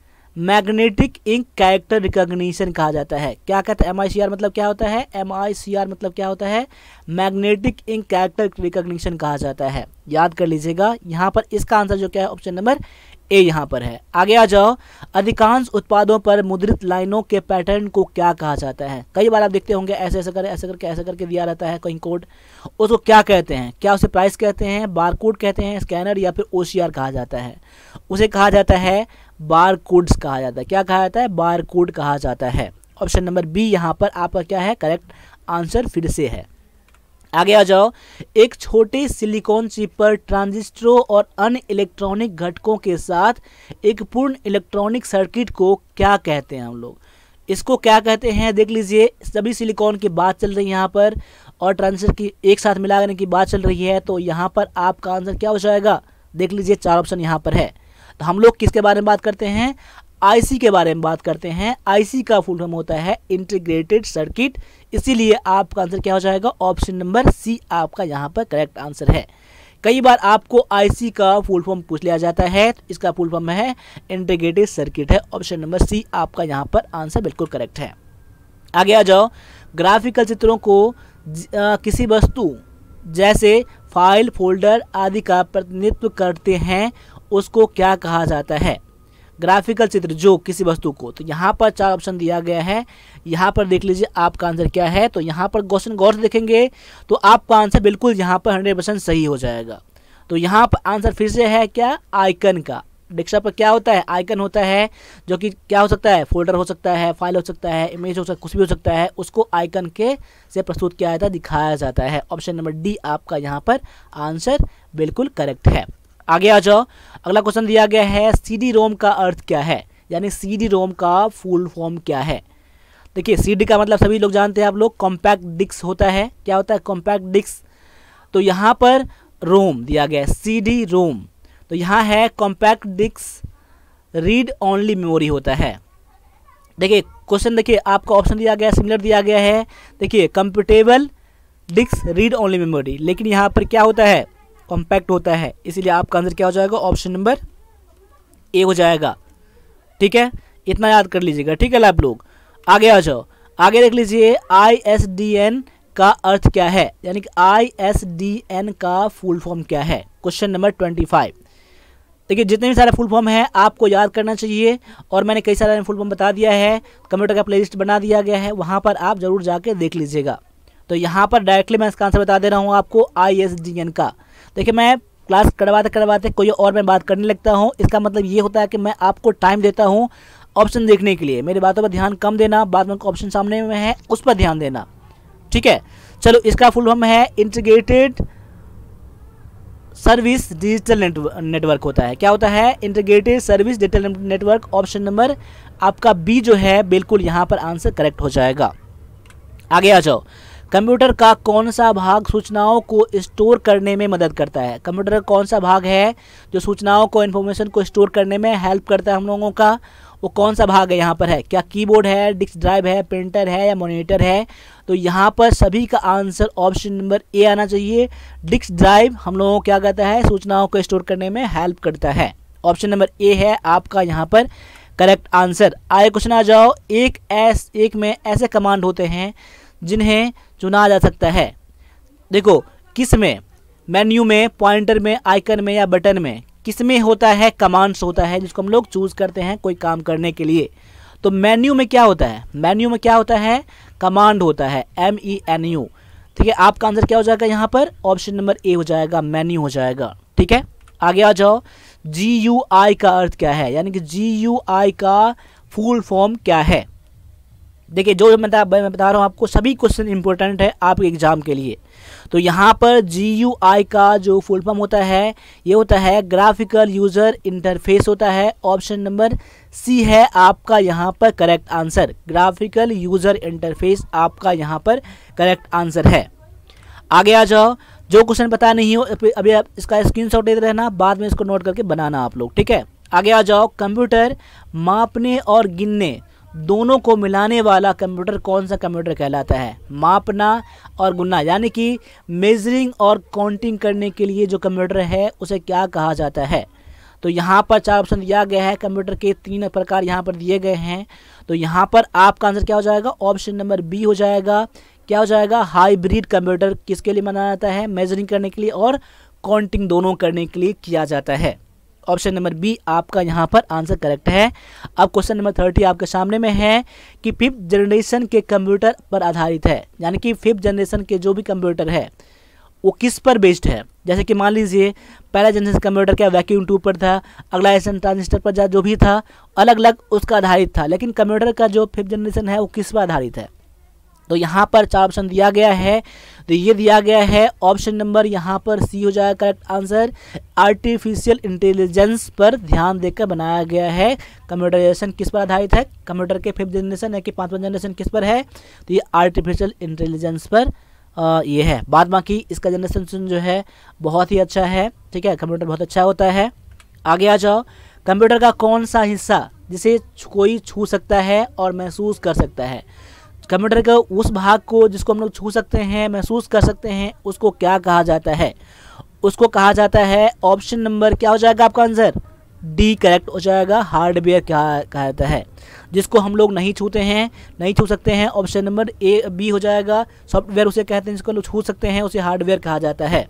Magnetic ink character recognition कहा जाता है। क्या कहता है? MICR मतलब क्या होता है? MICR मतलब क्या होता है? मैग्नेटिक इंक कैरेक्टर रिकॉग्निशन कहा जाता है। याद कर लीजिएगा, यहाँ पर इसका आंसर जो क्या है ऑप्शन नंबर ए यहाँ पर है। आगे आ जाओ, अधिकांश उत्पादों पर मुद्रित लाइनों के पैटर्न को क्या कहा जाता है? कई बार आप देखते होंगे ऐसे ऐसे करे, ऐसे करके, ऐसे करके दिया रहता है कोई कोड, उसको क्या कहते हैं? क्या उसे प्राइस कहते हैं, बारकोड कहते हैं, स्कैनर या फिर OCR कहा जाता है? उसे कहा जाता है बारकोड्स कहा जाता है। क्या कहा जाता है? बारकोड कहा जाता है। ऑप्शन नंबर बी यहाँ पर आपका क्या है? करेक्ट आंसर फिर से है। आगे आ जाओ, एक छोटे सिलिकॉन चिप पर ट्रांजिस्टरों और अन्य इलेक्ट्रॉनिक घटकों के साथ एक पूर्ण इलेक्ट्रॉनिक सर्किट को क्या कहते हैं हम लोग? इसको क्या कहते हैं? देख लीजिए, सभी सिलिकॉन की बात चल रही है यहाँ पर, और ट्रांजिस्टर की एक साथ मिलाने की बात चल रही है, तो यहाँ पर आपका आंसर क्या हो जाएगा? देख लीजिए, 4 ऑप्शन यहाँ पर है। तो हम लोग किसके बारे में बात करते हैं? आईसी के बारे में बात करते हैं। आईसी का फुल फॉर्म होता है इंटीग्रेटेड सर्किट, इसीलिए आपका आंसर क्या हो जाएगा? ऑप्शन नंबर सी आपका यहाँ पर करेक्ट आंसर है। कई बार आपको आईसी का फुल फॉर्म पूछ लिया जाता है, तो इसका फुल फॉर्म है इंटीग्रेटेड सर्किट है। ऑप्शन नंबर सी आपका यहाँ पर आंसर बिल्कुल करेक्ट है। आगे आ जाओ, ग्राफिकल चित्रों को किसी वस्तु जैसे फाइल, फोल्डर आदि का प्रतिनिधित्व करते हैं, उसको क्या कहा जाता है? ग्राफिकल चित्र जो किसी वस्तु को, तो यहाँ पर 4 ऑप्शन दिया गया है। यहाँ पर देख लीजिए आपका आंसर क्या है। तो यहाँ पर क्वेश्चन गौर से देखेंगे तो आपका आंसर बिल्कुल यहाँ पर 100% सही हो जाएगा। तो यहाँ पर आंसर फिर से है क्या? आइकन का। डेस्कटॉप पर क्या होता है? आइकन होता है, जो कि क्या हो सकता है? फोल्डर हो सकता है, फाइल हो सकता है, इमेज हो सकता है, कुछ भी हो सकता है, उसको आइकन के से प्रस्तुत किया जाता है, दिखाया जाता है। ऑप्शन नंबर डी आपका यहाँ पर आंसर बिल्कुल करेक्ट है। आगे आ जाओ, अगला क्वेश्चन दिया गया है, सीडी रोम का अर्थ क्या है? यानी सीडी रोम का फुल फॉर्म क्या है? देखिए, सीडी का मतलब सभी लोग जानते हैं आप लोग, कॉम्पैक्ट डिस्क होता है। क्या होता है? Compact disc. तो यहाँ पर रोम दिया गया है, सीडी रोम, तो यहाँ है compact disc read only memory होता है। देखिए क्वेश्चन, देखिए आपका ऑप्शन दिया गया है, सिमिलर दिया गया है। देखिए, computable disc read only memory, लेकिन यहाँ पर क्या होता है? कॉम्पैक्ट होता है, इसीलिए आपका आंसर क्या हो जाएगा? ऑप्शन नंबर ए हो जाएगा। ठीक है, इतना याद कर लीजिएगा। ठीक है आप लोग, आगे आ जाओ। आगे देख लीजिए, ISDN का अर्थ क्या है? यानी कि ISDN का फुल फॉर्म क्या है? Question number 25। देखिए, जितने भी सारे फुल फॉर्म है आपको याद करना चाहिए, और मैंने कई सारे फुल फॉर्म बता दिया है, कंप्यूटर का प्लेलिस्ट बना दिया गया है, वहाँ पर आप जरूर जाके देख लीजिएगा। तो यहाँ पर डायरेक्टली मैं इसका आंसर बता दे रहा हूँ आपको, ISDN का। देखिए, मैं क्लास करवाते कोई और मैं बात करने लगता हूँ, इसका मतलब ये होता है कि मैं आपको टाइम देता हूँ ऑप्शन देखने के लिए। मेरी बातों पर ध्यान कम देना, बाद में ऑप्शन सामने में है उस पर ध्यान देना। ठीक है, चलो, इसका फुल फॉर्म है इंटीग्रेटेड सर्विस डिजिटल नेटवर्क होता है। क्या होता है? Integrated service digital network. Option number आपका बी जो है बिल्कुल यहाँ पर आंसर करेक्ट हो जाएगा। आगे आ जाओ, कंप्यूटर का कौन सा भाग सूचनाओं को स्टोर करने में मदद करता है? कंप्यूटर का कौन सा भाग है जो सूचनाओं को, इन्फॉर्मेशन को स्टोर करने में हेल्प करता है हम लोगों का? वो कौन सा भाग है यहाँ पर है? क्या कीबोर्ड है, डिस्क ड्राइव है, प्रिंटर है या मॉनिटर है? तो यहाँ पर सभी का आंसर ऑप्शन नंबर ए आना चाहिए। डिस्क ड्राइव हम लोगों को क्या कहता है? सूचनाओं को स्टोर करने में हेल्प करता है। ऑप्शन नंबर ए है आपका यहाँ पर करेक्ट आंसर। आगे क्वेश्चन आ जाओ, एक में ऐसे कमांड होते हैं जिन्हें चुना जा सकता है। देखो किस में, मेन्यू में, पॉइंटर में, आइकन में या बटन में, किस में होता है, कमांड्स होता है जिसको हम लोग चूज करते हैं कोई काम करने के लिए। तो मेन्यू में क्या होता है, मेन्यू में क्या होता है, कमांड होता है, MENU। ठीक है, आपका आंसर क्या हो जाएगा यहाँ पर, ऑप्शन नंबर ए हो जाएगा, मेन्यू हो जाएगा। ठीक है, आगे आ जाओ। GUI का अर्थ क्या है, यानी कि GUI का फुल फॉर्म क्या है। देखिए जो मैं बता रहा हूँ आपको, सभी क्वेश्चन इंपॉर्टेंट है आपके एग्जाम के लिए। तो यहाँ पर GUI का जो फुल फॉर्म होता है ये होता है ग्राफिकल यूजर इंटरफेस होता है। ऑप्शन नंबर सी है आपका यहाँ पर correct answer, graphical user interface आपका यहाँ पर करेक्ट आंसर है। आगे आ जाओ। जो क्वेश्चन पता नहीं हो अभी आप इसका स्क्रीनशॉट लेते रहना, बाद में इसको नोट करके बनाना आप लोग। ठीक है, आगे आ जाओ। कंप्यूटर मापने और गिनने दोनों को मिलाने वाला कंप्यूटर कौन सा कंप्यूटर कहलाता है। मापना और गुणना यानी कि मेजरिंग और काउंटिंग करने के लिए जो कंप्यूटर है उसे क्या कहा जाता है। तो यहाँ पर 4 ऑप्शन दिया गया है, कंप्यूटर के 3 प्रकार यहाँ पर दिए गए हैं। तो यहाँ पर आपका आंसर क्या हो जाएगा, ऑप्शन नंबर बी हो जाएगा। क्या हो जाएगा, हाइब्रिड कंप्यूटर किसके लिए माना जाता है, मेजरिंग करने के लिए और काउंटिंग दोनों करने के लिए किया जाता है। ऑप्शन नंबर बी आपका यहाँ पर आंसर करेक्ट है। अब क्वेश्चन नंबर 30 आपके सामने में है कि 5th जनरेशन के कंप्यूटर पर आधारित है, यानी कि 5th जनरेशन के जो भी कंप्यूटर है वो किस पर बेस्ड है। जैसे कि मान लीजिए पहला जनरेशन कंप्यूटर क्या वैक्यूम ट्यूब पर था, अगला जनरेशन ट्रांजिस्टर पर जो भी था अलग अलग उसका आधारित था, लेकिन कंप्यूटर का जो 5th जनरेशन है वो किस पर आधारित है। तो यहाँ पर 4 ऑप्शन दिया गया है, तो ये दिया गया है ऑप्शन नंबर यहाँ पर सी हो जाएगा करेक्ट आंसर। आर्टिफिशियल इंटेलिजेंस पर ध्यान देकर बनाया गया है। कंप्यूटराइजेशन किस पर आधारित है, कंप्यूटर के 5th जनरेशन है कि 5वां जनरेशन किस पर है, तो ये आर्टिफिशियल इंटेलिजेंस पर ये है। बाद बाकी इसका जनरेशन जो है बहुत ही अच्छा है। ठीक है, कंप्यूटर बहुत अच्छा होता है। आगे आ जाओ। कंप्यूटर का कौन सा हिस्सा जिसे कोई छू सकता है और महसूस कर सकता है। कंप्यूटर का उस भाग को जिसको हम लोग छू सकते हैं, महसूस कर सकते हैं, उसको क्या कहा जाता है, उसको कहा जाता है ऑप्शन नंबर क्या हो जाएगा आपका आंसर, डी करेक्ट हो जाएगा, हार्डवेयर कहा जाता है। जिसको हम लोग नहीं छूते हैं, नहीं छू सकते हैं, ऑप्शन नंबर ए बी हो जाएगा। सॉफ्टवेयर उसे कहते हैं जिसको लोग छू सकते हैं, उसे हार्डवेयर कहा जाता है।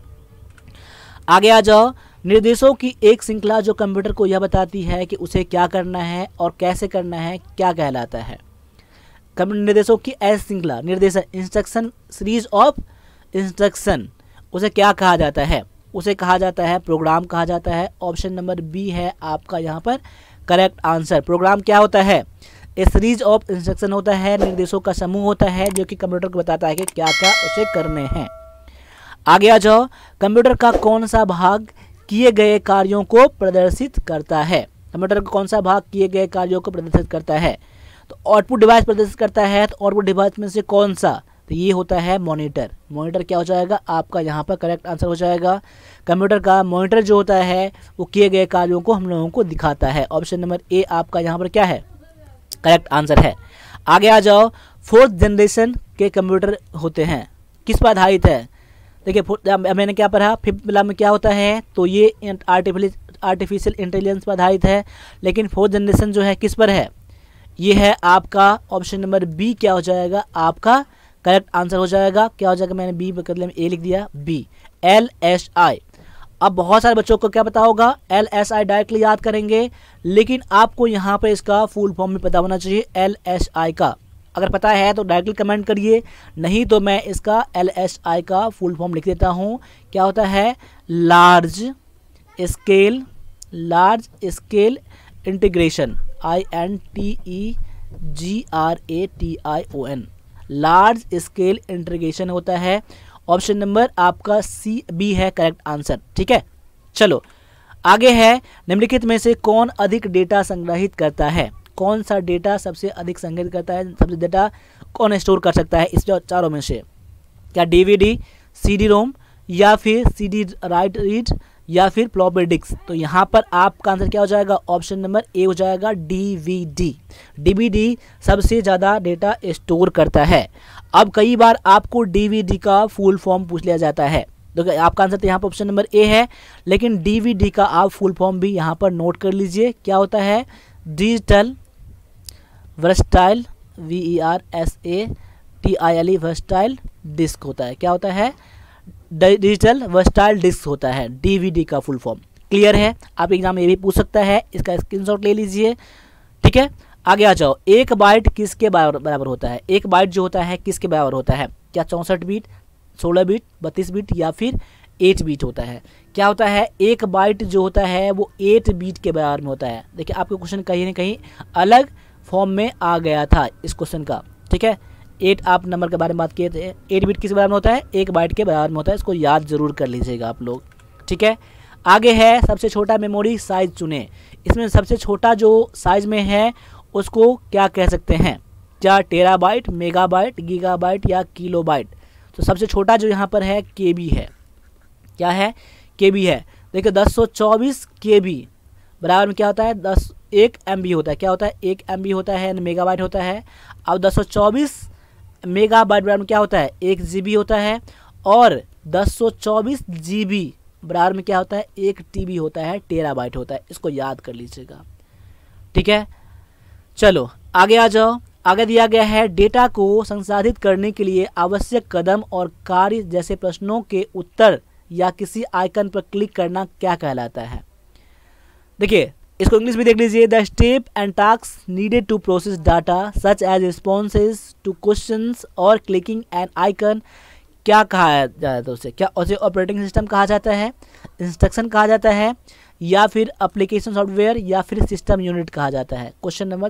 आगे आ जाओ। निर्देशों की एक श्रृंखला जो कंप्यूटर को यह बताती है कि उसे क्या करना है और कैसे करना है क्या कहलाता है। निर्देशों की ऐसी श्रृंखला, निर्देश इंस्ट्रक्शन, सीरीज ऑफ इंस्ट्रक्शन, उसे क्या कहा जाता है, उसे कहा जाता है प्रोग्राम कहा जाता है। ऑप्शन नंबर बी है आपका यहाँ पर करेक्ट आंसर। प्रोग्राम क्या होता है, ए सीरीज ऑफ इंस्ट्रक्शन होता है, निर्देशों का समूह होता है जो कि कंप्यूटर को बताता है कि क्या क्या उसे करने हैं। आगे आ जाओ। कंप्यूटर का कौन सा भाग किए गए कार्यों को प्रदर्शित करता है। कंप्यूटर का कौन सा भाग किए गए कार्यों को प्रदर्शित करता है, तो आउटपुट डिवाइस प्रदर्शित करता है। तो आउटपुट डिवाइस में से कौन सा, तो ये होता है मॉनिटर। मॉनिटर क्या हो जाएगा आपका यहाँ पर करेक्ट आंसर हो जाएगा। कंप्यूटर का मॉनिटर जो होता है वो किए गए कार्यों को हम लोगों को दिखाता है। ऑप्शन नंबर ए आपका यहाँ पर क्या है, करेक्ट आंसर है। आगे आ जाओ। 4th जनरेशन के कंप्यूटर होते हैं, किस पर आधारित है। देखिए मैंने क्या पढ़ा, 5th वाला में क्या होता है, तो ये आर्टिफिशियल इंटेलिजेंस पर आधारित है, लेकिन 4th जनरेशन जो है किस पर है, ये है आपका ऑप्शन नंबर बी क्या हो जाएगा आपका करेक्ट आंसर हो जाएगा। क्या हो जाएगा, मैंने बी बदले में ए लिख दिया, बी LSI। अब बहुत सारे बच्चों को क्या पता होगा, LSI डायरेक्टली याद करेंगे, लेकिन आपको यहाँ पर इसका फुल फॉर्म भी पता होना चाहिए LSI का। अगर पता है तो डायरेक्टली कमेंट करिए, नहीं तो मैं इसका LSI का फुल फॉर्म लिख देता हूँ। क्या होता है, large scale integration, INTEGRATION, large scale integration होता है। ऑप्शन नंबर आपका सी बी है करेक्ट आंसर। ठीक है, चलो आगे है। निम्नलिखित में से कौन अधिक डेटा संग्रहित करता है, कौन सा डेटा सबसे अधिक संग्रहित करता है, सबसे डेटा कौन स्टोर कर सकता है इस चारों में से। क्या DVD, CD-ROM या फिर CD राइट रीड या फिर फ्लॉपी डिस्क। तो यहाँ पर आपका आंसर क्या हो जाएगा, ऑप्शन नंबर ए हो जाएगा DVD सबसे ज़्यादा डेटा स्टोर करता है। अब कई बार आपको DVD का फुल फॉर्म पूछ लिया जाता है, तो आपका आंसर तो यहाँ पर ऑप्शन नंबर ए है, लेकिन DVD का आप फुल फॉर्म भी यहाँ पर नोट कर लीजिए। क्या होता है, digital versatile VERSATILE DILE versatile disc होता है। क्या होता है? डिजिटल वर्सटाइल डिस्क होता है, DVD का फुल फॉर्म। क्लियर है? आप एग्जाम में ये भी पूछ सकता है, इसका स्क्रीनशॉट ले लीजिए। ठीक है, आगे आ जाओ। 1 बाइट किसके बराबर होता है? 1 बाइट जो होता है किसके बराबर होता है? क्या 64 बीट, 16 बीट, 32 बीट या फिर 8 बीट होता है? क्या होता है? 1 बाइट जो होता है वो 8 बीट के बराबर में होता है। देखिए आपका क्वेश्चन कहीं ना कहीं अलग फॉर्म में आ गया था इस क्वेश्चन का। ठीक है, 8 आप नंबर के बारे में बात किए थे। 8 बीट किस बराबर में होता है? 1 बाइट के बराबर में होता है। इसको याद जरूर कर लीजिएगा आप लोग। ठीक है, आगे है सबसे छोटा मेमोरी साइज चुने। इसमें सबसे छोटा जो साइज में है उसको क्या कह सकते हैं? क्या टेराबाइट, मेगाबाइट, गीगाबाइट या किलोबाइट? तो सबसे छोटा जो यहाँ पर है KB है। क्या है? KB है। देखिए 1024 KB बराबर में क्या होता है? 1 MB होता है। क्या होता है? 1 MB होता है, मेगाबाइट होता है। अब 1024 मेगाबाइट बराबर में क्या होता है? 1 GB होता है। और 1024 GB बराबर में क्या होता है? 1 TB होता है, टेराबाइट होता है। इसको याद कर लीजिएगा। ठीक है, चलो आगे आ जाओ। आगे दिया गया है डेटा को संसाधित करने के लिए आवश्यक कदम और कार्य जैसे प्रश्नों के उत्तर या किसी आइकन पर क्लिक करना क्या कहलाता है? देखिए इसको इंग्लिश में देख लीजिए। The step and task needed to process data such as responses to questions और क्लिकिंग एन आइकन क्या कहा जाता है? उसे क्या उसे ऑपरेटिंग सिस्टम कहा जाता है, इंस्ट्रक्शन कहा जाता है, या फिर एप्लीकेशन सॉफ्टवेयर, या फिर सिस्टम यूनिट कहा जाता है? क्वेश्चन नंबर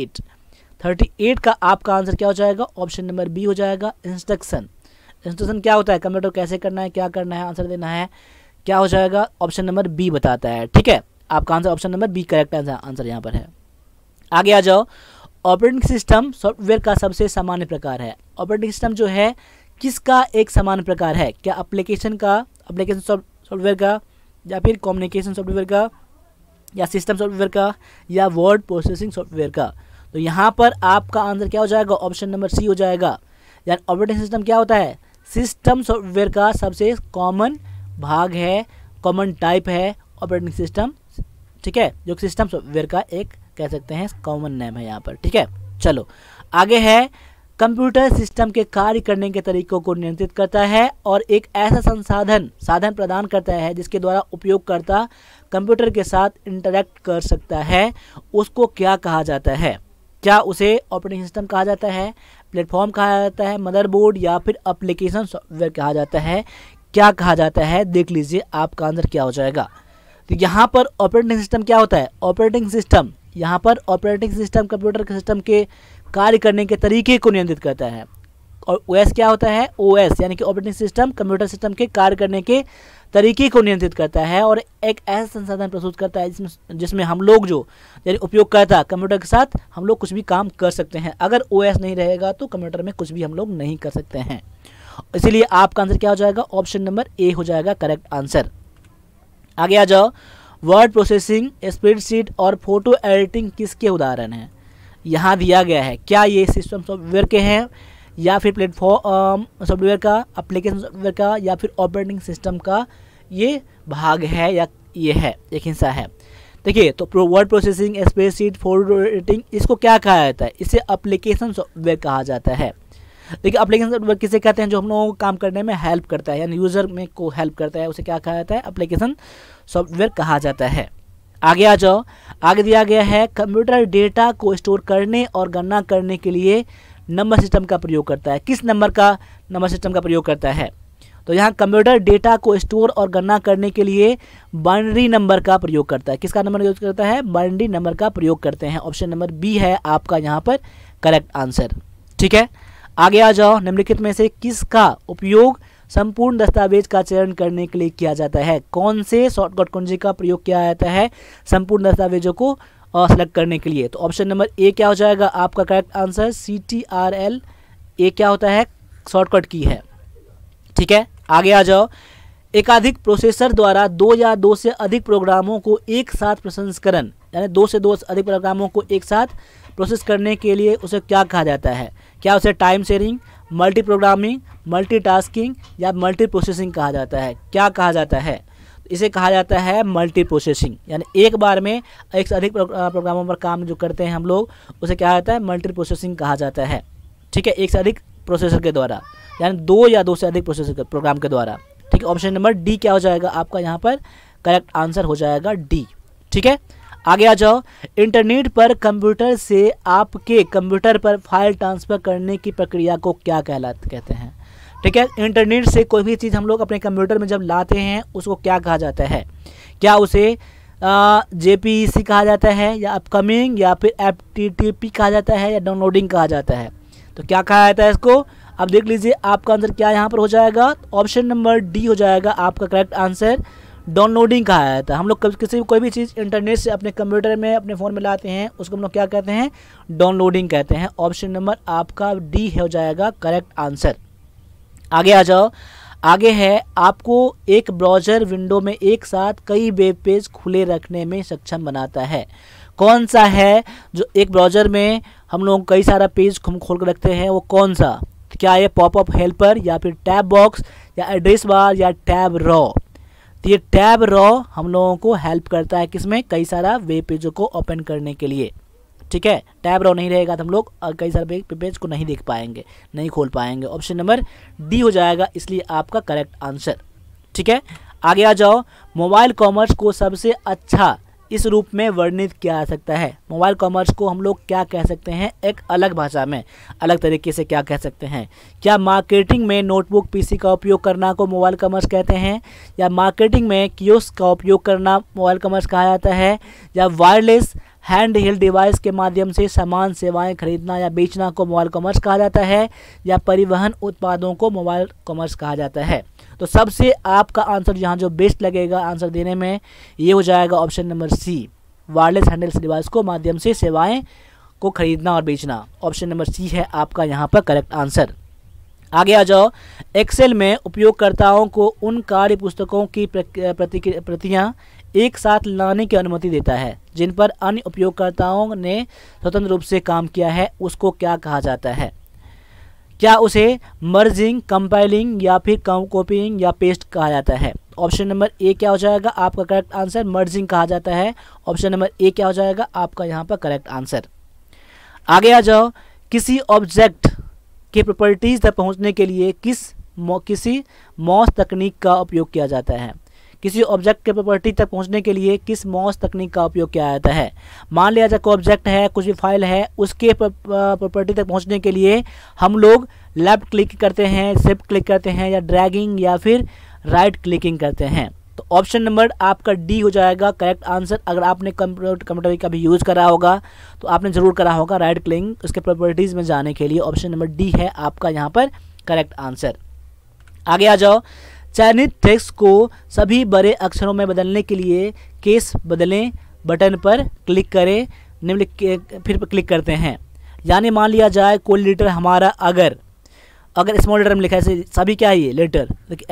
38 का आपका आंसर क्या हो जाएगा? ऑप्शन नंबर बी हो जाएगा, इंस्ट्रक्शन। इंस्ट्रक्शन क्या होता है? कंप्यूटर कैसे करना है, क्या करना है, आंसर देना है। क्या हो जाएगा? ऑप्शन नंबर बी बताता है। ठीक है, आपका answer option number B correct answer यहाँ पर है। आगे आ जाओ। ऑपरेटिंग सिस्टम सॉफ्टवेयर का सबसे सामान्य प्रकार है। ऑपरेटिंग सिस्टम जो है किसका एक सामान्य प्रकार है? क्या एप्लीकेशन सॉफ्टवेयर का, या फिर कम्युनिकेशन सॉफ्टवेयर का, या सिस्टम सॉफ्टवेयर का, या वर्ड प्रोसेसिंग सॉफ्टवेयर का? तो यहाँ पर आपका आंसर क्या हो जाएगा? ऑप्शन नंबर सी हो जाएगा। यानी ऑपरेटिंग सिस्टम क्या होता है? सिस्टम सॉफ्टवेयर का सबसे कॉमन भाग है, कॉमन टाइप है ऑपरेटिंग सिस्टम। ठीक है, जो सिस्टम सॉफ्टवेयर का एक कह सकते हैं कॉमन नेम है यहाँ पर। ठीक है, चलो आगे है। कंप्यूटर सिस्टम के कार्य करने के तरीकों को नियंत्रित करता है और एक ऐसा साधन प्रदान करता है जिसके द्वारा उपयोगकर्ता कंप्यूटर के साथ इंटरैक्ट कर सकता है। उसको क्या कहा जाता है? क्या उसे ऑपरेटिंग सिस्टम कहा जाता है, प्लेटफॉर्म कहा जाता है, मदरबोर्ड, या फिर एप्लीकेशन सॉफ्टवेयर कहा जाता है? क्या कहा जाता है? देख लीजिए आपका आंसर क्या हो जाएगा। तो यहाँ पर ऑपरेटिंग सिस्टम क्या होता है? ऑपरेटिंग सिस्टम, यहाँ पर ऑपरेटिंग सिस्टम कंप्यूटर के सिस्टम के कार्य करने के तरीके को नियंत्रित करता है। और OS क्या होता है? OS यानी कि ऑपरेटिंग सिस्टम कंप्यूटर सिस्टम के कार्य करने के तरीके को नियंत्रित करता है और एक ऐसा संसाधन प्रस्तुत करता है जिसमें हम लोग जो यानी उपयोगकर्ता कंप्यूटर के साथ हम लोग कुछ भी काम कर सकते हैं। अगर OS नहीं रहेगा तो कंप्यूटर में कुछ भी हम लोग नहीं कर सकते हैं। इसीलिए आपका आंसर क्या हो जाएगा? ऑप्शन नंबर ए हो जाएगा करेक्ट आंसर। आगे आ जाओ। वर्ड प्रोसेसिंग, स्प्रेडशीट और फोटो एडिटिंग किसके उदाहरण हैं? यहाँ दिया गया है। क्या ये सिस्टम सॉफ्टवेयर के हैं, या फिर प्लेटफॉर्म सॉफ्टवेयर का, एप्लीकेशन सॉफ्टवेयर का, या फिर ऑपरेटिंग सिस्टम का ये भाग है, या ये है एक हिस्सा है? देखिए तो word processing, spreadsheet, photo editing, इसको क्या कहा जाता है? इसे एप्लीकेशन सॉफ्टवेयर कहा जाता है। देखिए एप्लीकेशन सॉफ्टवेयर किसे कहते हैं? जो हम लोगों को काम करने में हेल्प करता है, यानी यूज़र में को हेल्प करता है, उसे क्या कहा जाता है? एप्लीकेशन सॉफ्टवेयर कहा जाता है। आगे आ जाओ। आगे दिया गया है कंप्यूटर डेटा को स्टोर करने और गणना करने के लिए नंबर सिस्टम का प्रयोग करता है। किस नंबर सिस्टम का प्रयोग करता है? तो यहाँ कंप्यूटर डेटा को स्टोर और गणना करने के लिए बाइनरी नंबर का प्रयोग करता है। किसका नंबर यूज करता है? बाइनरी नंबर का प्रयोग करते हैं। ऑप्शन नंबर बी है आपका यहाँ पर करेक्ट आंसर। ठीक है, आगे आ जाओ। निम्नलिखित में से किसका उपयोग संपूर्ण दस्तावेज का चयन करने के लिए किया जाता है? कौन से शॉर्टकट कुंजी का प्रयोग किया जाता है संपूर्ण दस्तावेजों को सेलेक्ट करने के लिए? तो ऑप्शन नंबर ए क्या हो जाएगा आपका करेक्ट आंसर? CTRL ए क्या होता है? शॉर्टकट की है। ठीक है, आगे आ जाओ। एकाधिक प्रोसेसर द्वारा 2 या 2 से अधिक प्रोग्रामों को एक साथ प्रसंस्करण, यानी 2 से 2 अधिक प्रोग्रामों को एक साथ प्रोसेस करने के लिए उसे क्या कहा जाता है? क्या उसे time sharing, multi programming, multitasking या मल्टी प्रोसेसिंग कहा जाता है? क्या कहा जाता है? इसे कहा जाता है मल्टी प्रोसेसिंग, यानी एक बार में एक से अधिक प्रोग्रामों पर काम जो करते हैं हम लोग, उसे क्या होता है? मल्टी प्रोसेसिंग कहा जाता है। ठीक है, एक से अधिक प्रोसेसर के द्वारा, यानी 2 या 2 से अधिक प्रोसेसर के प्रोग्राम के द्वारा। ठीक है, ऑप्शन नंबर डी क्या हो जाएगा आपका यहाँ पर करेक्ट आंसर हो जाएगा डी। ठीक है, आगे आ जाओ। इंटरनेट पर कंप्यूटर से आपके कंप्यूटर पर फाइल ट्रांसफ़र करने की प्रक्रिया को क्या कहते हैं। ठीक है, इंटरनेट से कोई भी चीज़ हम लोग अपने कंप्यूटर में जब लाते हैं उसको क्या कहा जाता है, क्या उसे JPEG कहा जाता है, या अपकमिंग, या फिर FTP कहा जाता है, या डाउनलोडिंग कहा जाता है। तो क्या कहा जाता है इसको, अब देख लीजिए आपका आंसर क्या यहाँ पर हो जाएगा। ऑप्शन नंबर डी हो जाएगा आपका करेक्ट आंसर, डाउनलोडिंग कहा जाता है। हम लोग कोई भी चीज़ इंटरनेट से अपने कंप्यूटर में अपने फ़ोन में लाते हैं उसको हम लोग क्या कहते हैं, डाउनलोडिंग कहते हैं। ऑप्शन नंबर आपका डी हो जाएगा करेक्ट आंसर। आगे आ जाओ। आगे है, आपको एक ब्राउज़र विंडो में एक साथ कई वेब पेज खुले रखने में सक्षम बनाता है। कौन सा है जो एक ब्राउज़र में हम लोग कई सारा पेज खोल कर रखते हैं, वो कौन सा, क्या ये पॉपअप हेल्पर, या फिर टैब बॉक्स, या एड्रेस बार, या टैब रॉ। तो ये टैब रॉ हम लोगों को हेल्प करता है किसमें, कई सारा वेब पेजों को ओपन करने के लिए। ठीक है, टैब रॉ नहीं रहेगा तो हम लोग कई सारे पेज को नहीं देख पाएंगे, नहीं खोल पाएंगे। ऑप्शन नंबर डी हो जाएगा इसलिए आपका करेक्ट आंसर। ठीक है, आगे आ जाओ। मोबाइल कॉमर्स को सबसे अच्छा इस रूप में वर्णित किया जा सकता है। मोबाइल कॉमर्स को हम लोग क्या कह सकते हैं, एक अलग भाषा में अलग तरीके से क्या कह सकते हैं। क्या मार्केटिंग में नोटबुक PC का उपयोग करना को मोबाइल कॉमर्स कहते हैं, या मार्केटिंग में कियोस्क का उपयोग करना मोबाइल कॉमर्स कहा जाता है, या वायरलेस हैंड हेल्ड डिवाइस के माध्यम से सामान सेवाएं खरीदना या बेचना को मोबाइल कॉमर्स कहा जाता है, या परिवहन उत्पादों को मोबाइल कॉमर्स कहा जाता है। तो सबसे आपका आंसर यहाँ जो बेस्ट लगेगा आंसर देने में, ये हो जाएगा option number C, wireless handles device को माध्यम से सेवाएं को खरीदना और बेचना। ऑप्शन नंबर सी है आपका यहाँ पर करेक्ट आंसर। आगे आ जाओ। एक्सेल में उपयोगकर्ताओं को उन कार्य पुस्तकों की प्रतियां एक साथ लाने की अनुमति देता है जिन पर अन्य उपयोगकर्ताओं ने स्वतंत्र रूप से काम किया है, उसको क्या कहा जाता है। क्या उसे मर्जिंग, कंपाइलिंग, या फिर कॉपीइंग या पेस्ट कहा जाता है। ऑप्शन नंबर ए क्या हो जाएगा आपका करेक्ट आंसर, मर्जिंग कहा जाता है। ऑप्शन नंबर ए क्या हो जाएगा आपका यहाँ पर करेक्ट आंसर। आगे आ जाओ। किसी ऑब्जेक्ट के प्रॉपर्टीज़ तक पहुँचने के लिए किसी मॉस तकनीक का उपयोग किया जाता है। किसी ऑब्जेक्ट के प्रॉपर्टी तक पहुंचने के लिए किस मॉस तकनीक का उपयोग किया जाता है। मान लिया जाए कोई ऑब्जेक्ट है, कुछ भी फाइल है, उसके प्रॉपर्टी तक पहुंचने के लिए हम लोग लेफ्ट क्लिक करते हैं, शिफ्ट क्लिक करते हैं, या ड्रैगिंग, या फिर राइट क्लिकिंग करते हैं। तो ऑप्शन नंबर आपका डी हो जाएगा करेक्ट आंसर। अगर आपने कंप्यूटर का भी यूज़ करा होगा तो आपने ज़रूर करा होगा राइट क्लिकिंग उसके प्रॉपर्टीज़ में जाने के लिए। ऑप्शन नंबर डी है आपका यहाँ पर करेक्ट आंसर। आगे आ जाओ। चयनित टेक्स्ट को सभी बड़े अक्षरों में बदलने के लिए केस बदलें बटन पर क्लिक करें, फिर क्लिक करते हैं। यानी मान लिया जाए कोई लेटर हमारा अगर स्मॉल लेटर में लिखा है, सभी क्या है ये लेटर,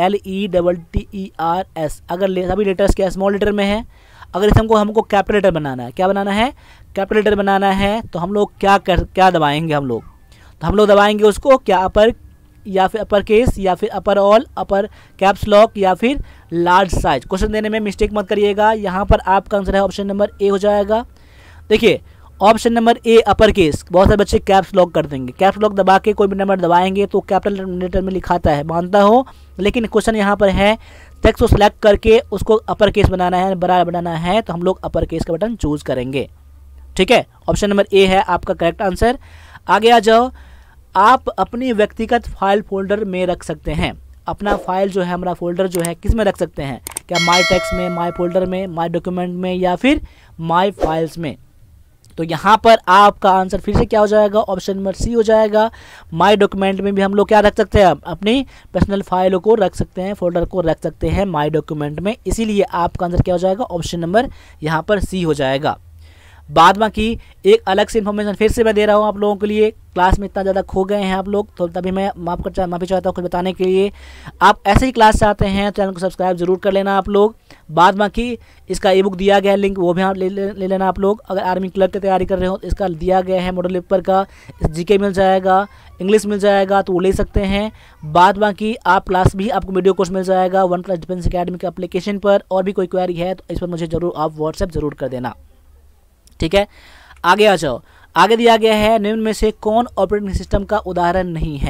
LETTERS, अगर सभी लेटर्स क्या स्मॉल लेटर में है, अगर इसे हमको कैपिटल लेटर बनाना है, क्या बनाना है, कैपिटल लेटर बनाना है, तो हम लोग क्या दबाएंगे, हम लोग दबाएंगे उसको क्या, अपर या फिर अपर केस, या फिर upper all, upper caps lock, या फिर लार्ज साइज। क्वेश्चन देने में मिस्टेक मत करिएगा। यहाँ पर आपका आंसर है ऑप्शन नंबर ए हो जाएगा। देखिए option number A upper case, बहुत सारे बच्चे कैप्स लॉक कर देंगे, कैप्स लॉक दबा के कोई भी नंबर दबाएंगे तो कैपिटल लेटर में लिखाता है, मानता हो, लेकिन क्वेश्चन यहाँ पर है टेक्स्ट को सिलेक्ट करके उसको अपर केस बनाना है, बड़ा बनाना है, तो हम लोग अपर केस का बटन चूज करेंगे। ठीक है, ऑप्शन नंबर ए है आपका करेक्ट आंसर। आगे आ जाओ। आप अपनी व्यक्तिगत फाइल फोल्डर में रख सकते हैं। अपना फाइल जो है, हमारा फोल्डर जो है, किस में रख सकते हैं, क्या माई टेक्स्ट में, माई फोल्डर में, माई डॉक्यूमेंट में, या फिर माई फाइल्स में। तो यहाँ पर आपका आंसर फिर से क्या हो जाएगा, ऑप्शन नंबर सी हो जाएगा। माई डॉक्यूमेंट में भी हम लोग क्या रख सकते हैं, अपनी पर्सनल फाइलों को रख सकते हैं, फोल्डर को रख सकते हैं माई डॉक्यूमेंट में, इसीलिए आपका आंसर क्या हो जाएगा, ऑप्शन नंबर यहाँ पर सी हो जाएगा। बाद बाकी एक अलग से इन्फॉर्मेशन फिर से मैं दे रहा हूँ आप लोगों के लिए। क्लास में इतना ज़्यादा खो गए हैं आप लोग, तो तभी मैं माफ़ी चाहता हूँ कुछ बताने के लिए। आप ऐसे ही क्लास चाहते हैं, चैनल को सब्सक्राइब जरूर कर लेना आप लोग। बाद बाकी इसका ई बुक दिया गया है लिंक, वो भी आप ले लेना आप लोग। अगर आर्मी क्लर्क की तैयारी कर रहे हो तो इसका दिया गया है मॉडल पेपर का, GK मिल जाएगा, इंग्लिश मिल जाएगा, तो वो ले सकते हैं। बाद बाकी आप क्लास भी आपको वीडियो कोर्स मिल जाएगा OnePlus डिफेंस अकेडमी के एप्लीकेशन पर। और भी कोई क्वेरी है तो इस पर मुझे ज़रूर आप व्हाट्सएप ज़रूर कर देना। ठीक है, आगे आ जाओ। आगे दिया गया है निम्न में से कौन ऑपरेटिंग सिस्टम का उदाहरण नहीं है।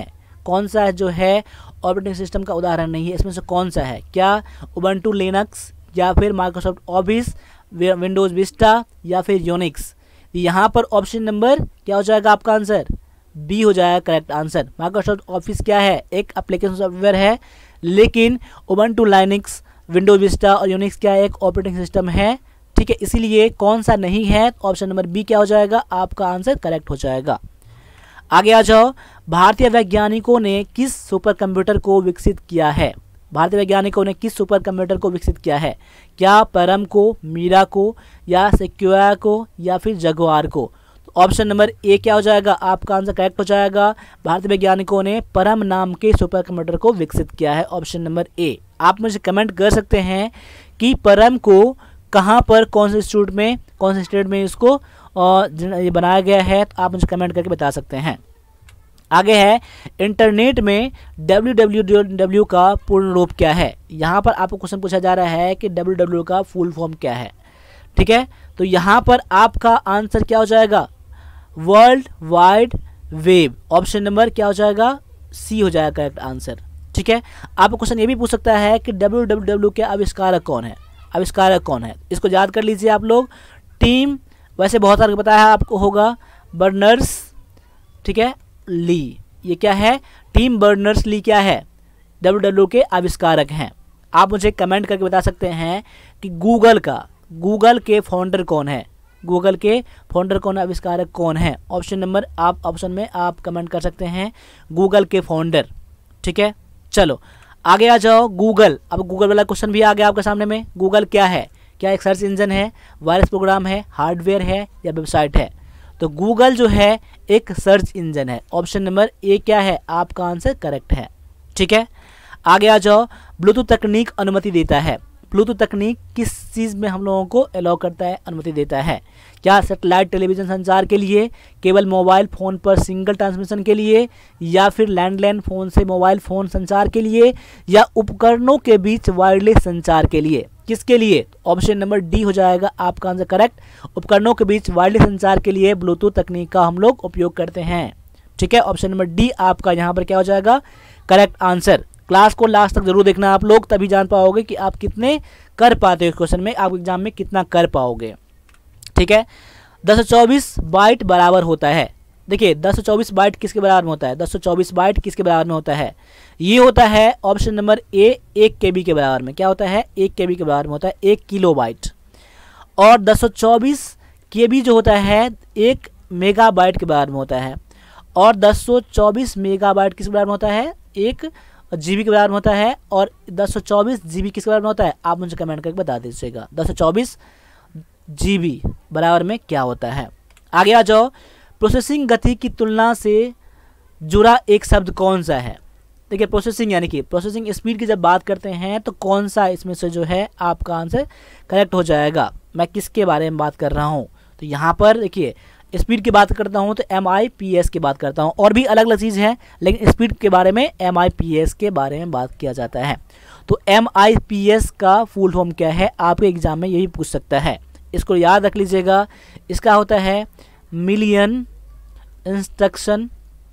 कौन सा जो है ऑपरेटिंग सिस्टम का उदाहरण नहीं है, इसमें से कौन सा है? क्या उबंटू लिनक्स या फिर माइक्रोसॉफ्ट ऑफिस, विंडोज़ विस्टा या फिर यूनिक्स? यहाँ पर ऑप्शन नंबर क्या हो जाएगा आपका आंसर? बी हो जाएगा करेक्ट आंसर। माइक्रोसॉफ्ट ऑफिस क्या है? एक एप्लीकेशन सॉफ्टवेयर है, लेकिन उबंटू लाइनक्स, विंडोज विस्टा और यूनिक्स क्या है? एक ऑपरेटिंग सिस्टम है। ठीक है, इसीलिए कौन सा नहीं है? ऑप्शन नंबर बी क्या हो जाएगा? आपका आंसर करेक्ट हो जाएगा। आगे आ जाओ। भारतीय वैज्ञानिकों ने किस सुपर कंप्यूटर को विकसित किया है? भारतीय वैज्ञानिकों ने किस सुपर कंप्यूटर को विकसित किया है? क्या परम को, मीरा को या सेक्योया को या फिर जगुआर को? तो ऑप्शन नंबर ए क्या हो जाएगा? आपका आंसर करेक्ट हो जाएगा। भारतीय वैज्ञानिकों ने परम नाम के सुपर कंप्यूटर को विकसित किया है, ऑप्शन नंबर ए। आप मुझे कमेंट कर सकते हैं कि परम को कहाँ पर, कौन से इंस्टीट्यूट में, कौन से स्टेट में इसको ये बनाया गया है, तो आप मुझे कमेंट करके बता सकते हैं। आगे है, इंटरनेट में www का पूर्ण रूप क्या है? यहाँ पर आपको क्वेश्चन पूछा जा रहा है कि www का फुल फॉर्म क्या है। ठीक है, तो यहाँ पर आपका आंसर क्या हो जाएगा? World wide web. Option number क्या हो जाएगा? सी हो जाएगा करेक्ट आंसर। ठीक है, आपको क्वेश्चन ये भी पूछ सकता है कि www के आविष्कारक कौन है? आविष्कारक कौन है? इसको याद कर लीजिए आप लोग। टीम, वैसे बहुत सारे पता है आपको होगा, बर्नर्स, ठीक है, ली। ये क्या है? टीम बर्नर्स ली क्या है? www के आविष्कारक हैं। आप मुझे कमेंट करके बता सकते हैं कि गूगल के फाउंडर कौन है? गूगल के फाउंडर कौन है? आविष्कारक कौन है? ऑप्शन नंबर आप ऑप्शन में आप कमेंट कर सकते हैं, गूगल के फाउंडर। ठीक है, चलो आगे आ जाओ। गूगल, अब गूगल वाला क्वेश्चन भी आ गया आपके सामने में। गूगल क्या है? क्या एक सर्च इंजन है, वायरस प्रोग्राम है, हार्डवेयर है या वेबसाइट है? तो गूगल जो है एक सर्च इंजन है। ऑप्शन नंबर ए क्या है? आपका आंसर करेक्ट है। ठीक है, आगे आ जाओ। ब्लूटूथ तकनीक अनुमति देता है। ब्लूटूथ तकनीक किस चीज़ में हम लोगों को अलाउ करता है, अनुमति देता है? क्या सैटेलाइट टेलीविज़न संचार के लिए, केवल मोबाइल फ़ोन पर सिंगल ट्रांसमिशन के लिए, या फिर लैंडलाइन फ़ोन से मोबाइल फ़ोन संचार के लिए, या उपकरणों के बीच वायरलेस संचार के लिए? किसके लिए? ऑप्शन नंबर डी हो जाएगा आपका आंसर करेक्ट। उपकरणों के बीच वायरलेस संचार के लिए ब्लूटूथ तकनीक का हम लोग उपयोग करते हैं। ठीक है, ऑप्शन नंबर डी आपका यहाँ पर क्या हो जाएगा? Correct answer. क्लास को लास्ट तक जरूर देखना आप लोग, तभी जान पाओगे कि आप कितने कर पाते हो इस क्वेश्चन में, आप एग्जाम में कितना कर पाओगे। ठीक है, 1024 बाइट बराबर होता है। देखिए 1024 बाइट किसके बराबर में होता है? 1024 बाइट किसके बराबर में होता है? ये होता है ऑप्शन नंबर ए 1 KB के बराबर में। क्या होता है? 1 KB के बराबर में होता है, 1 किलोबाइट। और 1024 KB जो होता है 1 मेगाबाइट के बराबर में होता है। और 1024 मेगाबाइट किसके बराबर में होता है? 1 GB के बराबर में होता है। और 1024 GB किसके बराबर में होता है? आप मुझे कमेंट करके बता दीजिएगा 1024 GB बराबर में क्या होता है। आगे आ जाओ। प्रोसेसिंग गति की तुलना से जुड़ा एक शब्द कौन सा है? देखिए प्रोसेसिंग यानी कि प्रोसेसिंग स्पीड की जब बात करते हैं तो कौन सा इसमें से जो है आपका आंसर करेक्ट हो जाएगा? मैं किसके बारे में बात कर रहा हूँ? तो यहाँ पर देखिए स्पीड की बात करता हूँ तो MIPS की बात करता हूँ। और भी अलग अलग चीज़ है, लेकिन स्पीड के बारे में MIPS के बारे में बात किया जाता है। तो MIPS का फुल फॉर्म क्या है? आपके एग्जाम में यही पूछ सकता है, इसको याद रख लीजिएगा। इसका होता है million instruction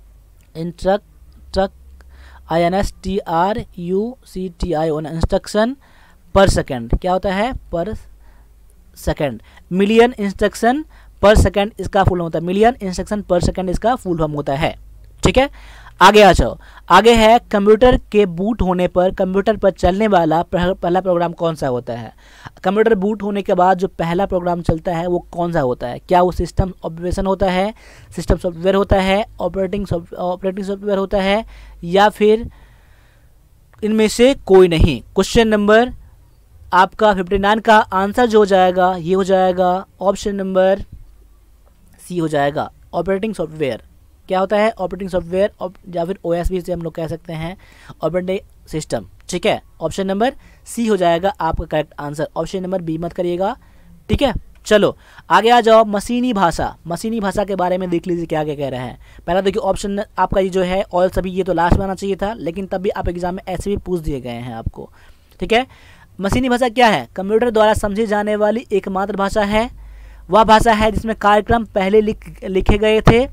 instruction per second. क्या होता है? Per second. Million instruction per second इसका फुल होता है, मिलियन इंस्ट्रक्शन पर सेकेंड इसका फुल फॉर्म होता है। ठीक है, आगे आ जाओ। आगे है कंप्यूटर के बूट होने पर कंप्यूटर पर चलने वाला पहला प्रोग्राम कौन सा होता है? कंप्यूटर बूट होने के बाद जो पहला प्रोग्राम चलता है वो कौन सा होता है? क्या वो सिस्टम ऑपरेशन होता है, सिस्टम सॉफ्टवेयर होता है, ऑपरेटिंग सॉफ्टवेयर होता है, या फिर इनमें से कोई नहीं? क्वेश्चन नंबर आपका 59 का आंसर जो हो जाएगा ये हो जाएगा ऑप्शन नंबर सी हो जाएगा, ऑपरेटिंग सॉफ्टवेयर। क्या होता है? ऑपरेटिंग सॉफ्टवेयर, या फिर OS भी से हम लोग कह सकते हैं, ऑपरेटिंग सिस्टम। ठीक है, ऑप्शन नंबर सी हो जाएगा आपका correct answer. Option number B मत करिएगा। ठीक है, चलो आगे आ जाओ। मशीनी भाषा, मशीनी भाषा के बारे में देख लीजिए क्या क्या कह रहे हैं। पहला देखिए ऑप्शन आपका ये जो है ऑल सभी, ये तो लास्ट में आना चाहिए था, लेकिन तब भी आप एग्जाम में ऐसे भी पूछ दिए गए हैं आपको। ठीक है, मशीनी भाषा क्या है? कंप्यूटर द्वारा समझी जाने वाली एकमात्र भाषा है। वह भाषा है जिसमें कार्यक्रम पहले लिखे गए थे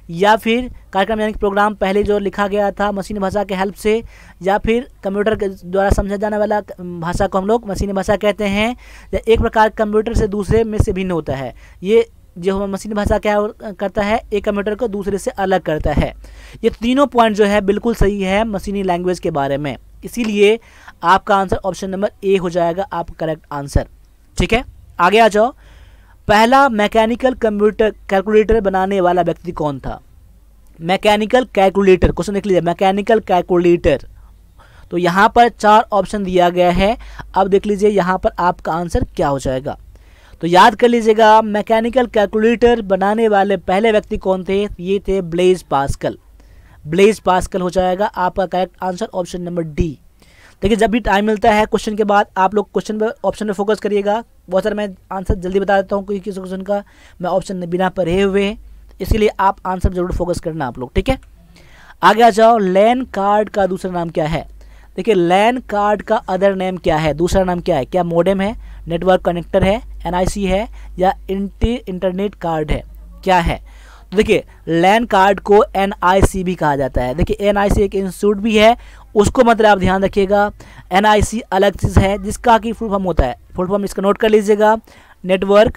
या फिर कार्यक्रम यानी कि प्रोग्राम पहले जो लिखा गया था मशीनी भाषा के हेल्प से, या फिर कंप्यूटर के द्वारा समझा जाने वाला भाषा को हम लोग मशीनी भाषा कहते हैं, या एक प्रकार कंप्यूटर से दूसरे में से भिन्न होता है। ये जो मशीनी भाषा क्या करता है, एक कंप्यूटर को दूसरे से अलग करता है। ये तीनों पॉइंट जो है बिल्कुल सही है मशीनी लैंग्वेज के बारे में, इसीलिए आपका आंसर ऑप्शन नंबर ए हो जाएगा आपका करेक्ट आंसर। ठीक है, आगे आ जाओ। पहला मैकेनिकल कंप्यूटर कैलकुलेटर बनाने वाला व्यक्ति कौन था? मैकेनिकल कैलकुलेटर, क्वेश्चन देख लीजिए, मैकेनिकल कैलकुलेटर। तो यहाँ पर 4 ऑप्शन दिया गया है। अब देख लीजिए यहाँ पर आपका आंसर क्या हो जाएगा। तो याद कर लीजिएगा, मैकेनिकल कैलकुलेटर बनाने वाले पहले व्यक्ति कौन थे? ये थे ब्लेज पास्कल। ब्लेज पास्कल हो जाएगा आपका correct answer option number D. देखिए, जब भी टाइम मिलता है क्वेश्चन के बाद आप लोग क्वेश्चन पर ऑप्शन में फोकस करिएगा। बहुत सारे मैं आंसर जल्दी बता देता हूँ, क्योंकि किसी क्वेश्चन का मैं ऑप्शन बिना पढ़े हुए हैं, इसीलिए आप आंसर जरूर फोकस करना आप लोग। ठीक है, आगे आ जाओ। लैन कार्ड का दूसरा नाम क्या है? देखिए, लैन कार्ड का अदर नेम क्या है, दूसरा नाम क्या है? क्या मोडेम है, नेटवर्क कनेक्टर है, एनआईसी है, या इंटरनेट कार्ड है, क्या है? तो देखिए, लैन कार्ड को एनआईसी भी कहा जाता है। देखिए, एनआईसी एक इंस्टीट्यूट भी है, उसको मतलब आप ध्यान रखिएगा। एनआईसी अलग चीज़ है जिसका कि फुल फॉर्म होता है, फुल फॉर्म इसका नोट कर लीजिएगा, नेटवर्क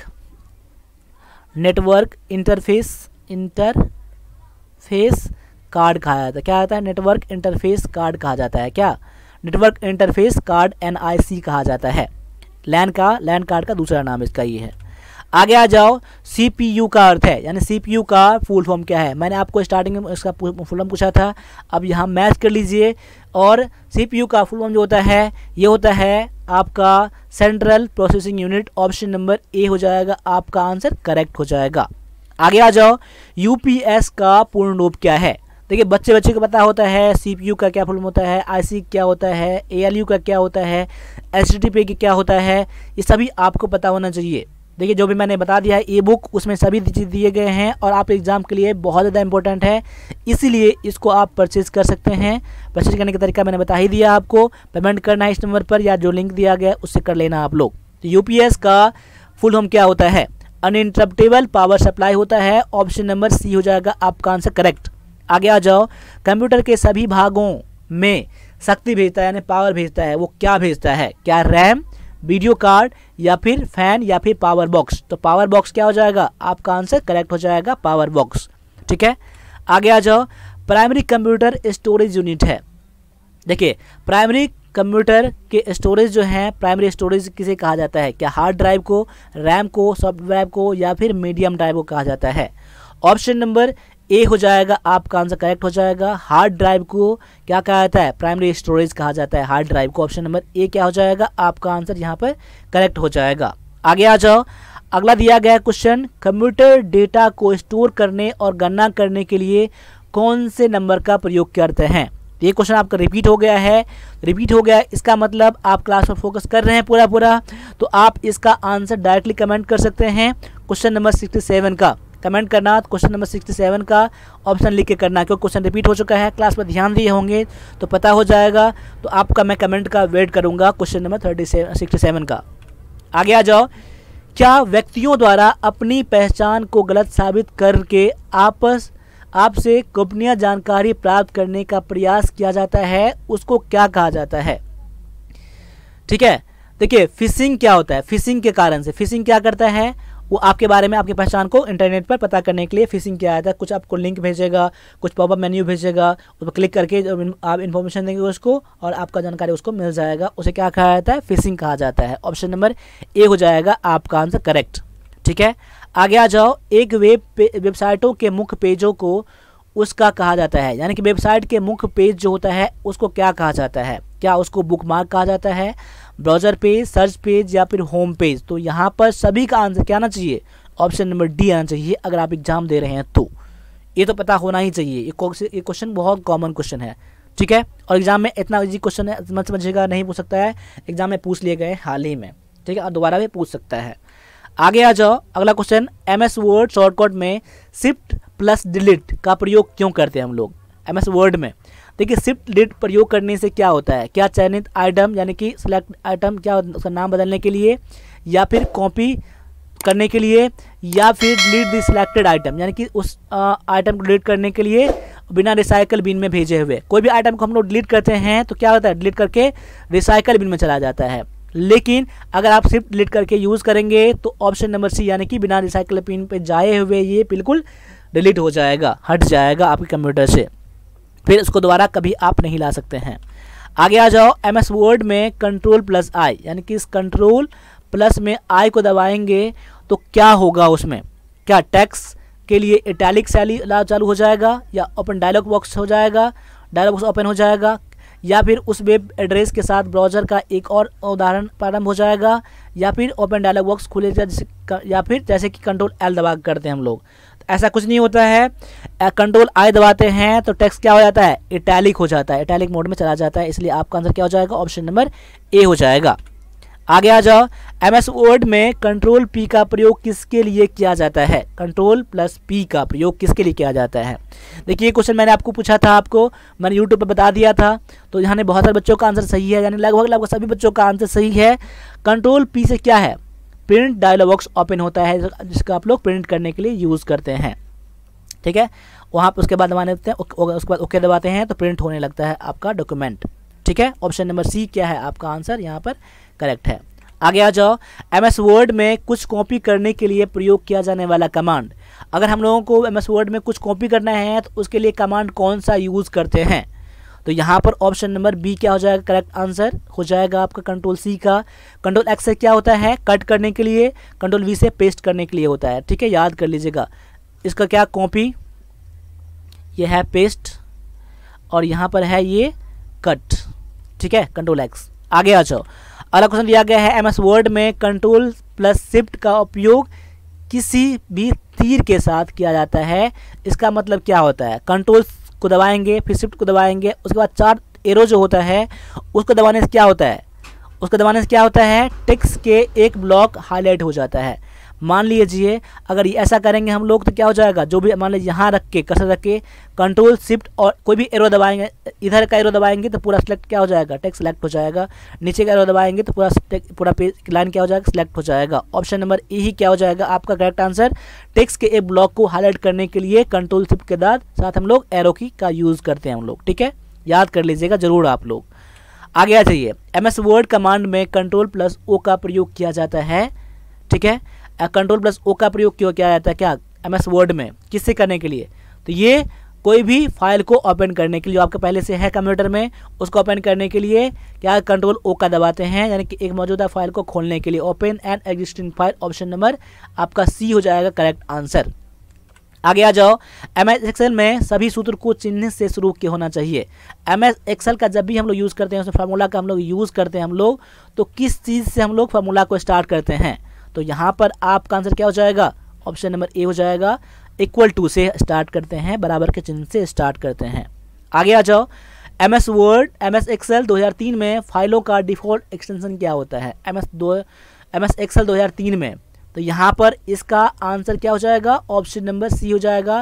इंटरफेस कार्ड कहा जाता है। क्या आता है? नेटवर्क इंटरफेस कार्ड कहा जाता है। क्या? नेटवर्क इंटरफेस कार्ड एनआईसी कहा जाता है। लैन कार्ड का दूसरा नाम इसका ये है। आगे आ जाओ। सीपीयू का अर्थ है, यानी सीपीयू का फुल फॉर्म क्या है? मैंने आपको स्टार्टिंग में इसका फुल फॉर्म पूछा था, अब यहाँ मैच कर लीजिए। और सीपीयू का फुल फॉर्म जो होता है, ये होता है आपका central processing unit. Option number A हो जाएगा आपका आंसर करेक्ट हो जाएगा। आगे आ जाओ। यूपीएस का पूर्ण रूप क्या है? देखिए, बच्चे को पता होता है सीपीयू का क्या फुल फॉर्म होता है, आईसी क्या होता है, एएलयू का क्या होता है, एचटीटीपी क्या होता है, ये सभी आपको पता होना चाहिए। देखिए, जो भी मैंने बता दिया है ई बुक, उसमें सभी चीज़ दिए गए हैं और आप एग्जाम के लिए बहुत ज़्यादा इंपॉर्टेंट है, इसीलिए इसको आप परचेज कर सकते हैं। परचेज करने का तरीका मैंने बता ही दिया आपको, पेमेंट करना है इस नंबर पर या जो लिंक दिया गया है उससे कर लेना आप लोग। तो यूपीएस का फुल फॉर्म क्या होता है? अनइंटरप्टेबल पावर सप्लाई होता है। ऑप्शन नंबर सी हो जाएगा आपका आंसर करेक्ट। आगे आ जाओ। कंप्यूटर के सभी भागों में शक्ति भेजता है, यानी पावर भेजता है, वो क्या भेजता है? क्या रैम, वीडियो कार्ड, या फिर फैन, या फिर पावर बॉक्स? तो पावर बॉक्स क्या हो जाएगा? आपका आंसर करेक्ट हो जाएगा पावर बॉक्स। ठीक है, आगे आ जाओ। प्राइमरी कंप्यूटर स्टोरेज यूनिट है। देखिए, प्राइमरी कंप्यूटर के स्टोरेज जो है, प्राइमरी स्टोरेज किसे कहा जाता है? क्या हार्ड ड्राइव को, रैम को, सॉफ्ट ड्राइव को, या फिर मीडियम ड्राइव को कहा जाता है? ऑप्शन नंबर ए हो जाएगा आपका आंसर करेक्ट हो जाएगा। हार्ड ड्राइव को क्या कहा जाता है? प्राइमरी स्टोरेज कहा जाता है हार्ड ड्राइव को। ऑप्शन नंबर ए क्या हो जाएगा? आपका आंसर यहाँ पर करेक्ट हो जाएगा। आगे आ जाओ। अगला दिया गया क्वेश्चन, कंप्यूटर डेटा को स्टोर करने और गणना करने के लिए कौन से नंबर का प्रयोग करते हैं? ये क्वेश्चन आपका रिपीट हो गया है। इसका मतलब आप क्लास में फोकस कर रहे हैं पूरा, तो आप इसका आंसर डायरेक्टली कमेंट कर सकते हैं। क्वेश्चन नंबर 67 का कमेंट करना, क्वेश्चन नंबर 67 का ऑप्शन लिख के करना, क्योंकि क्वेश्चन रिपीट हो चुका है, क्लास में ध्यान दिए होंगे तो पता हो जाएगा। तो आपका मैं कमेंट का वेट करूंगा क्वेश्चन नंबर 67 का। आगे आ जाओ। क्या व्यक्तियों द्वारा अपनी पहचान को गलत साबित करके आपसे गोपनीय जानकारी प्राप्त करने का प्रयास किया जाता है, उसको क्या कहा जाता है? ठीक है, देखिए, फिशिंग क्या होता है? फिशिंग के कारण से फिशिंग क्या करता है? वो आपके बारे में, आपकी पहचान को इंटरनेट पर पता करने के लिए फिशिंग किया जाता है। कुछ आपको लिंक भेजेगा, कुछ पॉपअप मेन्यू भेजेगा, उस पर क्लिक करके आप इन्फॉर्मेशन देंगे उसको और आपका जानकारी उसको मिल जाएगा, उसे क्या कहा जाता है? फिशिंग कहा जाता है। ऑप्शन नंबर ए हो जाएगा आपका आंसर करेक्ट। ठीक है, आगे आ जाओ। एक वेबसाइटों के मुख्य पेजों को उसका कहा जाता है, यानी कि वेबसाइट के मुख्य पेज जो होता है उसको क्या कहा जाता है? क्या उसको बुकमार्क कहा जाता है, ब्राउज़र पेज, सर्च पेज, या फिर होम पेज? तो यहाँ पर सभी का आंसर क्या आना चाहिए? ऑप्शन नंबर डी आना चाहिए। अगर आप एग्जाम दे रहे हैं तो ये तो पता होना ही चाहिए। ये क्वेश्चन बहुत कॉमन क्वेश्चन है। ठीक है, और एग्जाम में इतना इजी क्वेश्चन है, मत समझिएगा, नहीं पूछ सकता है, एग्जाम में पूछ लिए गए हाल ही में। ठीक है, और दोबारा भी पूछ सकता है। आगे आ जाओ। अगला क्वेश्चन, MS वर्ड शॉर्टकट में शिफ्ट प्लस डिलीट का प्रयोग क्यों करते हैं हम लोग? MS वर्ड में देखिए, शिफ्ट डिलीट प्रयोग करने से क्या होता है? क्या चयनित आइटम, यानी कि सिलेक्ट आइटम, क्या उसका नाम बदलने के लिए, या फिर कॉपी करने के लिए, या फिर डिलीट द सिलेक्टेड आइटम, यानी कि उस आइटम को डिलीट करने के लिए बिना रिसाइकल बिन में भेजे हुए। कोई भी आइटम को हम लोग डिलीट करते हैं तो क्या होता है, डिलीट करके रिसाइकल बिन में चला जाता है। लेकिन अगर आप सिर्फ डिलीट करके यूज़ करेंगे तो ऑप्शन नंबर सी यानी कि बिना रिसाइकल बिन पे जाए हुए ये बिल्कुल डिलीट हो जाएगा, हट जाएगा आपके कंप्यूटर से, फिर उसको दोबारा कभी आप नहीं ला सकते हैं। आगे आ जाओ, MS वर्ड में Ctrl+I, यानी कि इस Ctrl+ में I को दबाएंगे तो क्या होगा उसमें, क्या टेक्स्ट के लिए इटैलिक चालू हो जाएगा, या ओपन डायलॉग बॉक्स हो जाएगा, डायलॉग बॉक्स ओपन हो जाएगा, या फिर उस वेब एड्रेस के साथ ब्राउज़र का एक और उदाहरण प्रारंभ हो जाएगा, या फिर ओपन डायलॉग बॉक्स खुलेगा, या फिर जैसे कि Ctrl+L दबा करते हैं हम लोग। ऐसा कुछ नहीं होता है, Ctrl+I दबाते हैं तो टेक्स्ट क्या हो जाता है, इटैलिक हो जाता है, इटैलिक मोड में चला जाता है। इसलिए आपका आंसर क्या हो जाएगा, ऑप्शन नंबर ए हो जाएगा। आगे आ जाओ, MS वर्ड में Ctrl+P का प्रयोग किसके लिए किया जाता है, Ctrl+P का प्रयोग किसके लिए किया जाता है। देखिए क्वेश्चन मैंने आपको पूछा था, आपको मैंने YouTube पर बता दिया था, तो यहाँ बहुत सारे बच्चों का आंसर सही है, यानी लगभग सभी बच्चों का आंसर सही है। Ctrl+P से क्या है, प्रिंट डायलॉग बॉक्स ओपन होता है, जिसका आप लोग प्रिंट करने के लिए यूज़ करते हैं, ठीक है। वहाँ पर उसके बाद दबाने देते हैं, उसके बाद ओके दबाते हैं तो प्रिंट होने लगता है आपका डॉक्यूमेंट, ठीक है। ऑप्शन नंबर सी क्या है आपका आंसर यहाँ पर करेक्ट है। आगे आ जाओ, MS वर्ड में कुछ कॉपी करने के लिए प्रयोग किया जाने वाला कमांड। अगर हम लोगों को MS वर्ड में कुछ कॉपी करना है तो उसके लिए कमांड कौन सा यूज़ करते हैं, तो यहाँ पर ऑप्शन नंबर बी क्या हो जाएगा, करेक्ट आंसर हो जाएगा आपका Ctrl+C का। Ctrl+X से क्या होता है, कट करने के लिए, Ctrl+V से पेस्ट करने के लिए होता है, ठीक है, याद कर लीजिएगा। इसका क्या, कॉपी, ये है पेस्ट, और यहाँ पर है ये कट, ठीक है, Ctrl+X। आगे आ जाओ, अगला क्वेश्चन दिया गया है, MS वर्ड में Ctrl+Shift का उपयोग किसी भी तीर के साथ किया जाता है। इसका मतलब क्या होता है, कंट्रोल को दबाएंगे, फिर शिफ्ट को दबाएंगे, उसके बाद 4 एरो जो होता है उसको दबाने से क्या होता है, उसको दबाने से क्या होता है, टेक्स्ट के एक ब्लॉक हाईलाइट हो जाता है। मान लीजिए अगर ऐसा करेंगे हम लोग तो क्या हो जाएगा, जो भी मान लीजिए यहाँ रख के कर्सर रख के कंट्रोल शिफ्ट और कोई भी एरो दबाएंगे, इधर का एरो दबाएंगे तो पूरा सिलेक्ट क्या हो जाएगा, टेक्स्ट सिलेक्ट हो जाएगा, नीचे का एरो दबाएंगे तो पूरा पेज लाइन क्या हो जाएगा, सिलेक्ट हो जाएगा। ऑप्शन नंबर ए ही क्या हो जाएगा आपका करेक्ट आंसर। टेक्स्ट के एक ब्लॉक को हाईलाइट करने के लिए कंट्रोल शिफ्ट के साथ हम लोग एरो की का यूज़ करते हैं हम लोग, ठीक है, याद कर लीजिएगा जरूर आप लोग। आगे आ जाइए, MS वर्ड कमांड में Ctrl+O का प्रयोग किया जाता है, ठीक है, Ctrl+O का प्रयोग क्यों किया जाता है, क्या MS वर्ड में किससे करने के लिए, तो ये कोई भी फाइल को ओपन करने के लिए, जो आपके पहले से है कंप्यूटर में, उसको ओपन करने के लिए क्या Ctrl+O का दबाते हैं, यानी कि एक मौजूदा फाइल को खोलने के लिए, open an existing file. Option number आपका सी हो जाएगा करेक्ट आंसर। आगे आ जाओ, MS एक्सेल में सभी सूत्र को चिन्ह से शुरू के होना चाहिए। MS एक्सेल का जब भी हम लोग यूज़ करते हैं, उसमें फार्मूला का हम लोग यूज़ करते हैं हम लोग, तो किस चीज़ से हम लोग फार्मूला को स्टार्ट करते हैं, तो यहाँ पर आपका आंसर क्या हो जाएगा, ऑप्शन नंबर ए हो जाएगा, इक्वल टू से स्टार्ट करते हैं, बराबर के चिन्ह से स्टार्ट करते हैं। आगे आ जाओ, MS एक्सेल 2003 में फाइलों का डिफ़ॉल्ट एक्सटेंशन क्या होता है, MS एक्सेल 2003 में, तो यहाँ पर इसका आंसर क्या हो जाएगा, ऑप्शन नंबर सी हो जाएगा,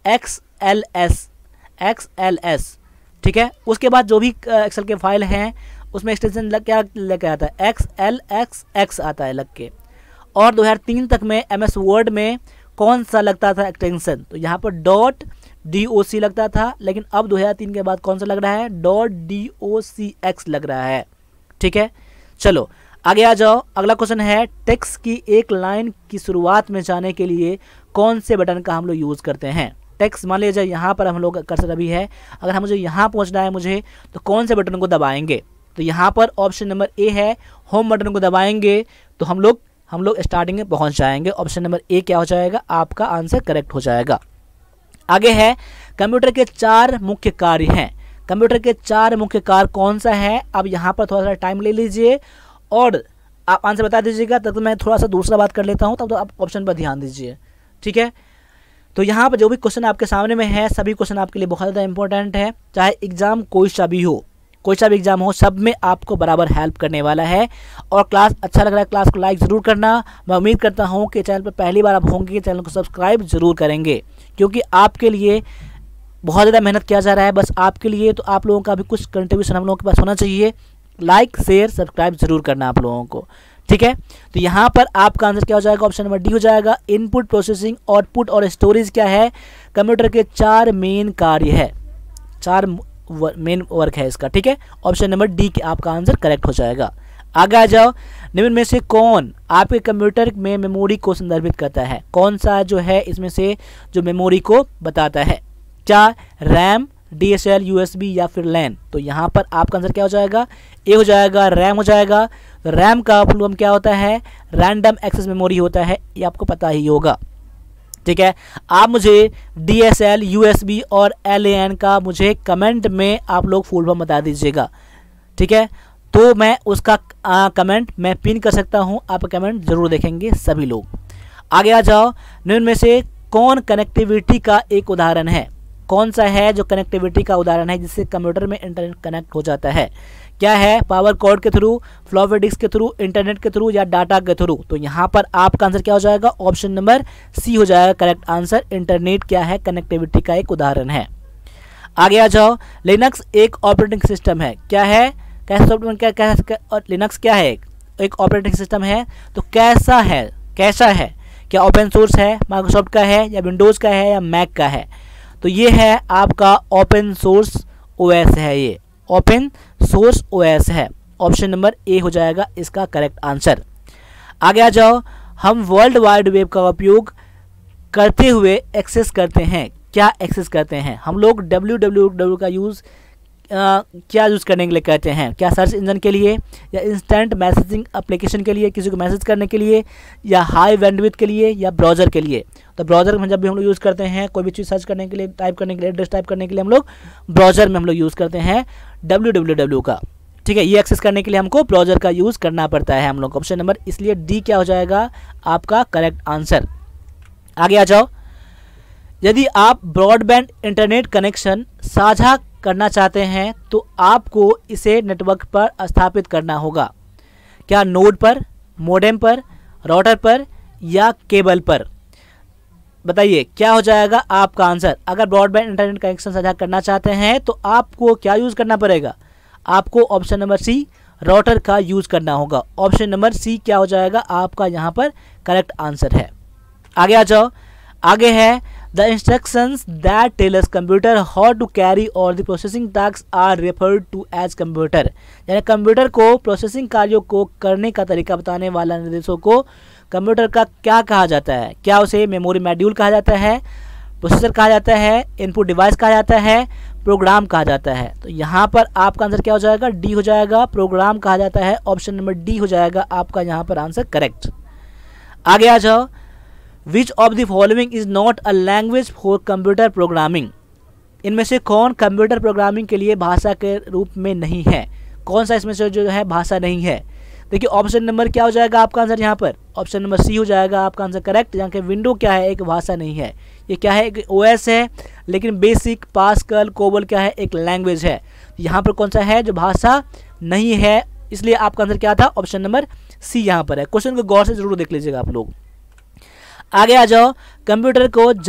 XLS, ठीक है। उसके बाद जो भी एक्सेल के फाइल हैं उसमें एक्सटेंशन क्या लेके आता है, XLXX आता है लग के। और 2003 तक में MS वर्ड में कौन सा लगता था एक्सटेंशन, तो यहाँ पर .doc लगता था, लेकिन अब 2003 के बाद कौन सा लग रहा है, .docx लग रहा है, ठीक है। चलो आगे आ जाओ, अगला क्वेश्चन है, टेक्स्ट की एक लाइन की शुरुआत में जाने के लिए कौन से बटन का हम लोग यूज़ करते हैं। टेक्स्ट मान लीजिए यहाँ पर हम लोग कर्सर अभी है, अगर हम मुझे यहाँ पहुँचना है मुझे, तो कौन से बटन को दबाएंगे, तो यहाँ पर ऑप्शन नंबर ए है, होम बटन को दबाएंगे तो हम लोग स्टार्टिंग में पहुँच जाएंगे। ऑप्शन नंबर ए क्या हो जाएगा, आपका आंसर करेक्ट हो जाएगा। आगे है, कंप्यूटर के 4 मुख्य कार्य हैं। कंप्यूटर के 4 मुख्य कार्य कौन सा है, अब यहाँ पर थोड़ा सा टाइम ले लीजिए और आप आंसर बता दीजिएगा, तब तो मैं थोड़ा सा दूसरा बात कर लेता हूँ, तब तो आप ऑप्शन पर ध्यान दीजिए, ठीक है। तो यहाँ पर जो भी क्वेश्चन आपके सामने में है, सभी क्वेश्चन आपके लिए बहुत ज़्यादा इंपॉर्टेंट है, चाहे एग्जाम कोई सा भी हो, कोई सा भी एग्जाम हो, सब में आपको बराबर हेल्प करने वाला है। और क्लास अच्छा लग रहा है, क्लास को लाइक ज़रूर करना। मैं उम्मीद करता हूँ कि चैनल पर पहली बार आप होंगे कि चैनल को सब्सक्राइब जरूर करेंगे, क्योंकि आपके लिए बहुत ज़्यादा मेहनत किया जा रहा है बस आपके लिए, तो आप लोगों का भी कुछ कंट्रीब्यूशन हम लोगों के पास होना चाहिए। लाइक शेयर सब्सक्राइब जरूर करना आप लोगों को, ठीक है। तो यहाँ पर आपका आंसर क्या हो जाएगा, ऑप्शन नंबर डी हो जाएगा। इनपुट, प्रोसेसिंग, आउटपुट और स्टोरेज क्या है, कंप्यूटर के 4 मेन कार्य है, 4 मेन वर्क है इसका। ठीक है, ऑप्शन नंबर डी के आपका आंसर करेक्ट हो जाएगा। आगे आ जाओ, निम्न में से कौन आपके कंप्यूटर में मेमोरी को संदर्भित करता है, कौन सा जो है इसमें से जो मेमोरी को बताता है, क्या रैम, DSL, USB या फिर लैन। तो यहाँ पर आपका आंसर क्या हो जाएगा, ए हो जाएगा, रैम हो जाएगा। तो रैम का फुल फॉर्म क्या होता है, रैंडम एक्सेस मेमोरी होता है, ये आपको पता ही होगा। ठीक है, आप मुझे DSL, USB और LAN का मुझे कमेंट में आप लोग फुल फॉर्म बता दीजिएगा। ठीक है, तो मैं उसका कमेंट मैं पिन कर सकता हूँ, आप कमेंट जरूर देखेंगे सभी लोग। आगे आ जाओ, निम्न में से कौन कनेक्टिविटी का एक उदाहरण है, कौन सा है जो कनेक्टिविटी का उदाहरण है जिससे कंप्यूटर में इंटरनेट कनेक्ट हो जाता है, क्या है, पावर कॉर्ड के थ्रू, फ्लॉपी डिस्क के थ्रू, इंटरनेट के थ्रू या डाटा के थ्रू। तो यहाँ पर आपका आंसर क्या हो जाएगा, ऑप्शन नंबर सी हो जाएगा करेक्ट आंसर। इंटरनेट क्या है, कनेक्टिविटी का एक उदाहरण है। आगे आ जाओ, लिनक्स एक ऑपरेटिंग सिस्टम है, क्या है, कैसा सॉफ्टवेयर, क्या और लिनक्स क्या है, एक ऑपरेटिंग सिस्टम है। तो कैसा है, क्या ओपन सोर्स है, माइक्रोसॉफ्ट का है या विंडोज़ का है या मैक का है। तो ये है आपका ओपन सोर्स ओएस है, ये ओपन सोर्स ओएस है। ऑप्शन नंबर ए हो जाएगा इसका करेक्ट आंसर। आगे आ जाओ, हम वर्ल्ड वाइड वेब का उपयोग करते हुए एक्सेस करते हैं, क्या एक्सेस करते हैं हम लोग, www का यूज़ क्या यूज़ करने के लिए करते हैं, क्या सर्च इंजन के लिए या इंस्टेंट मैसेजिंग एप्लीकेशन के लिए, किसी को मैसेज करने के लिए, या हाई बैंडविड्थ के लिए, या ब्राउज़र के लिए। तो ब्राउज़र में जब भी हम लोग यूज़ करते हैं कोई भी चीज़ सर्च करने के लिए, टाइप करने के लिए, एड्रेस टाइप करने के लिए हम लोग ब्राउज़र में हम लोग यूज़ करते हैं www का। ठीक है, ये एक्सेस करने के लिए हमको ब्राउज़र का यूज़ करना पड़ता है हम लोग। ऑप्शन नंबर इसलिए डी क्या हो जाएगा आपका करेक्ट आंसर। आगे आ जाओ, यदि आप ब्रॉडबैंड इंटरनेट कनेक्शन साझा करना चाहते हैं तो आपको इसे नेटवर्क पर स्थापित करना होगा, क्या नोड पर, मोडेम पर, राउटर पर या केबल पर। बताइए क्या हो जाएगा आपका आंसर। अगर ब्रॉडबैंड इंटरनेट कनेक्शन साझा करना चाहते हैं तो आपको क्या यूज़ करना पड़ेगा, आपको ऑप्शन नंबर सी राउटर का यूज़ करना होगा। ऑप्शन नंबर सी क्या हो जाएगा आपका यहाँ पर करेक्ट आंसर है। आगे आ जाओ, आगे है the instructions that tell us computer how to carry out the processing task are referred to as computer. यानी कंप्यूटर को प्रोसेसिंग कार्यों को करने का तरीका बताने वाला निर्देशों को कंप्यूटर का क्या कहा जाता है, क्या उसे मेमोरी मॉड्यूल कहा जाता है, प्रोसेसर कहा जाता है, इनपुट डिवाइस कहा जाता है, प्रोग्राम कहा जाता है। तो यहाँ पर आपका आंसर क्या हो जाएगा, डी हो जाएगा, प्रोग्राम कहा जाता है। ऑप्शन नंबर डी हो जाएगा आपका यहाँ पर आंसर करेक्ट। आगे आ जाओ, which of the following is not a language for computer programming. इनमें से कौन कंप्यूटर प्रोग्रामिंग के लिए भाषा के रूप में नहीं है, कौन सा इसमें से जो है भाषा नहीं है। देखिए ऑप्शन नंबर क्या हो जाएगा आपका आंसर यहाँ पर, ऑप्शन नंबर सी हो जाएगा आपका आंसर करेक्ट। यहाँ के विंडो क्या है, एक भाषा नहीं है, ये क्या है, एक ओएस है, लेकिन बेसिक, पास्कल, कोबल क्या है, एक लैंग्वेज है। यहाँ पर कौन सा है जो भाषा नहीं है, इसलिए आपका आंसर क्या था, ऑप्शन नंबर सी यहाँ पर है। क्वेश्चन को गौर से जरूर देख लीजिएगा आप लोग। आगे आ जाओ, कंप्यूटर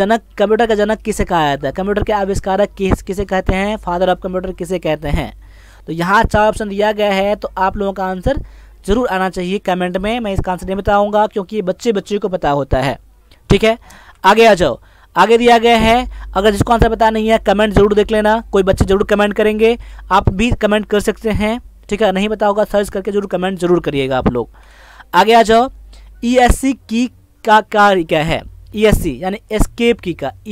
का जनक किसे कहा जाता है, कंप्यूटर के आविष्कारक किसे कहते हैं, फादर ऑफ कंप्यूटर किसे कहते हैं। तो यहाँ 4 ऑप्शन दिया गया है, तो आप लोगों का आंसर जरूर आना चाहिए कमेंट में। मैं इसका आंसर नहीं बताऊंगा क्योंकि ये बच्चे को पता होता है। ठीक है, आगे आ जाओ, आगे दिया गया है, अगर जिसको आंसर पता नहीं है कमेंट जरूर देख लेना, कोई बच्चे जरूर कमेंट करेंगे, आप भी कमेंट कर सकते हैं। ठीक है, नहीं पता होगा सर्च करके जरूर कमेंट जरूर करिएगा आप लोग। आगे आ जाओ, ESC की का कार्य क्या है, ESC यानी एस्केप की का,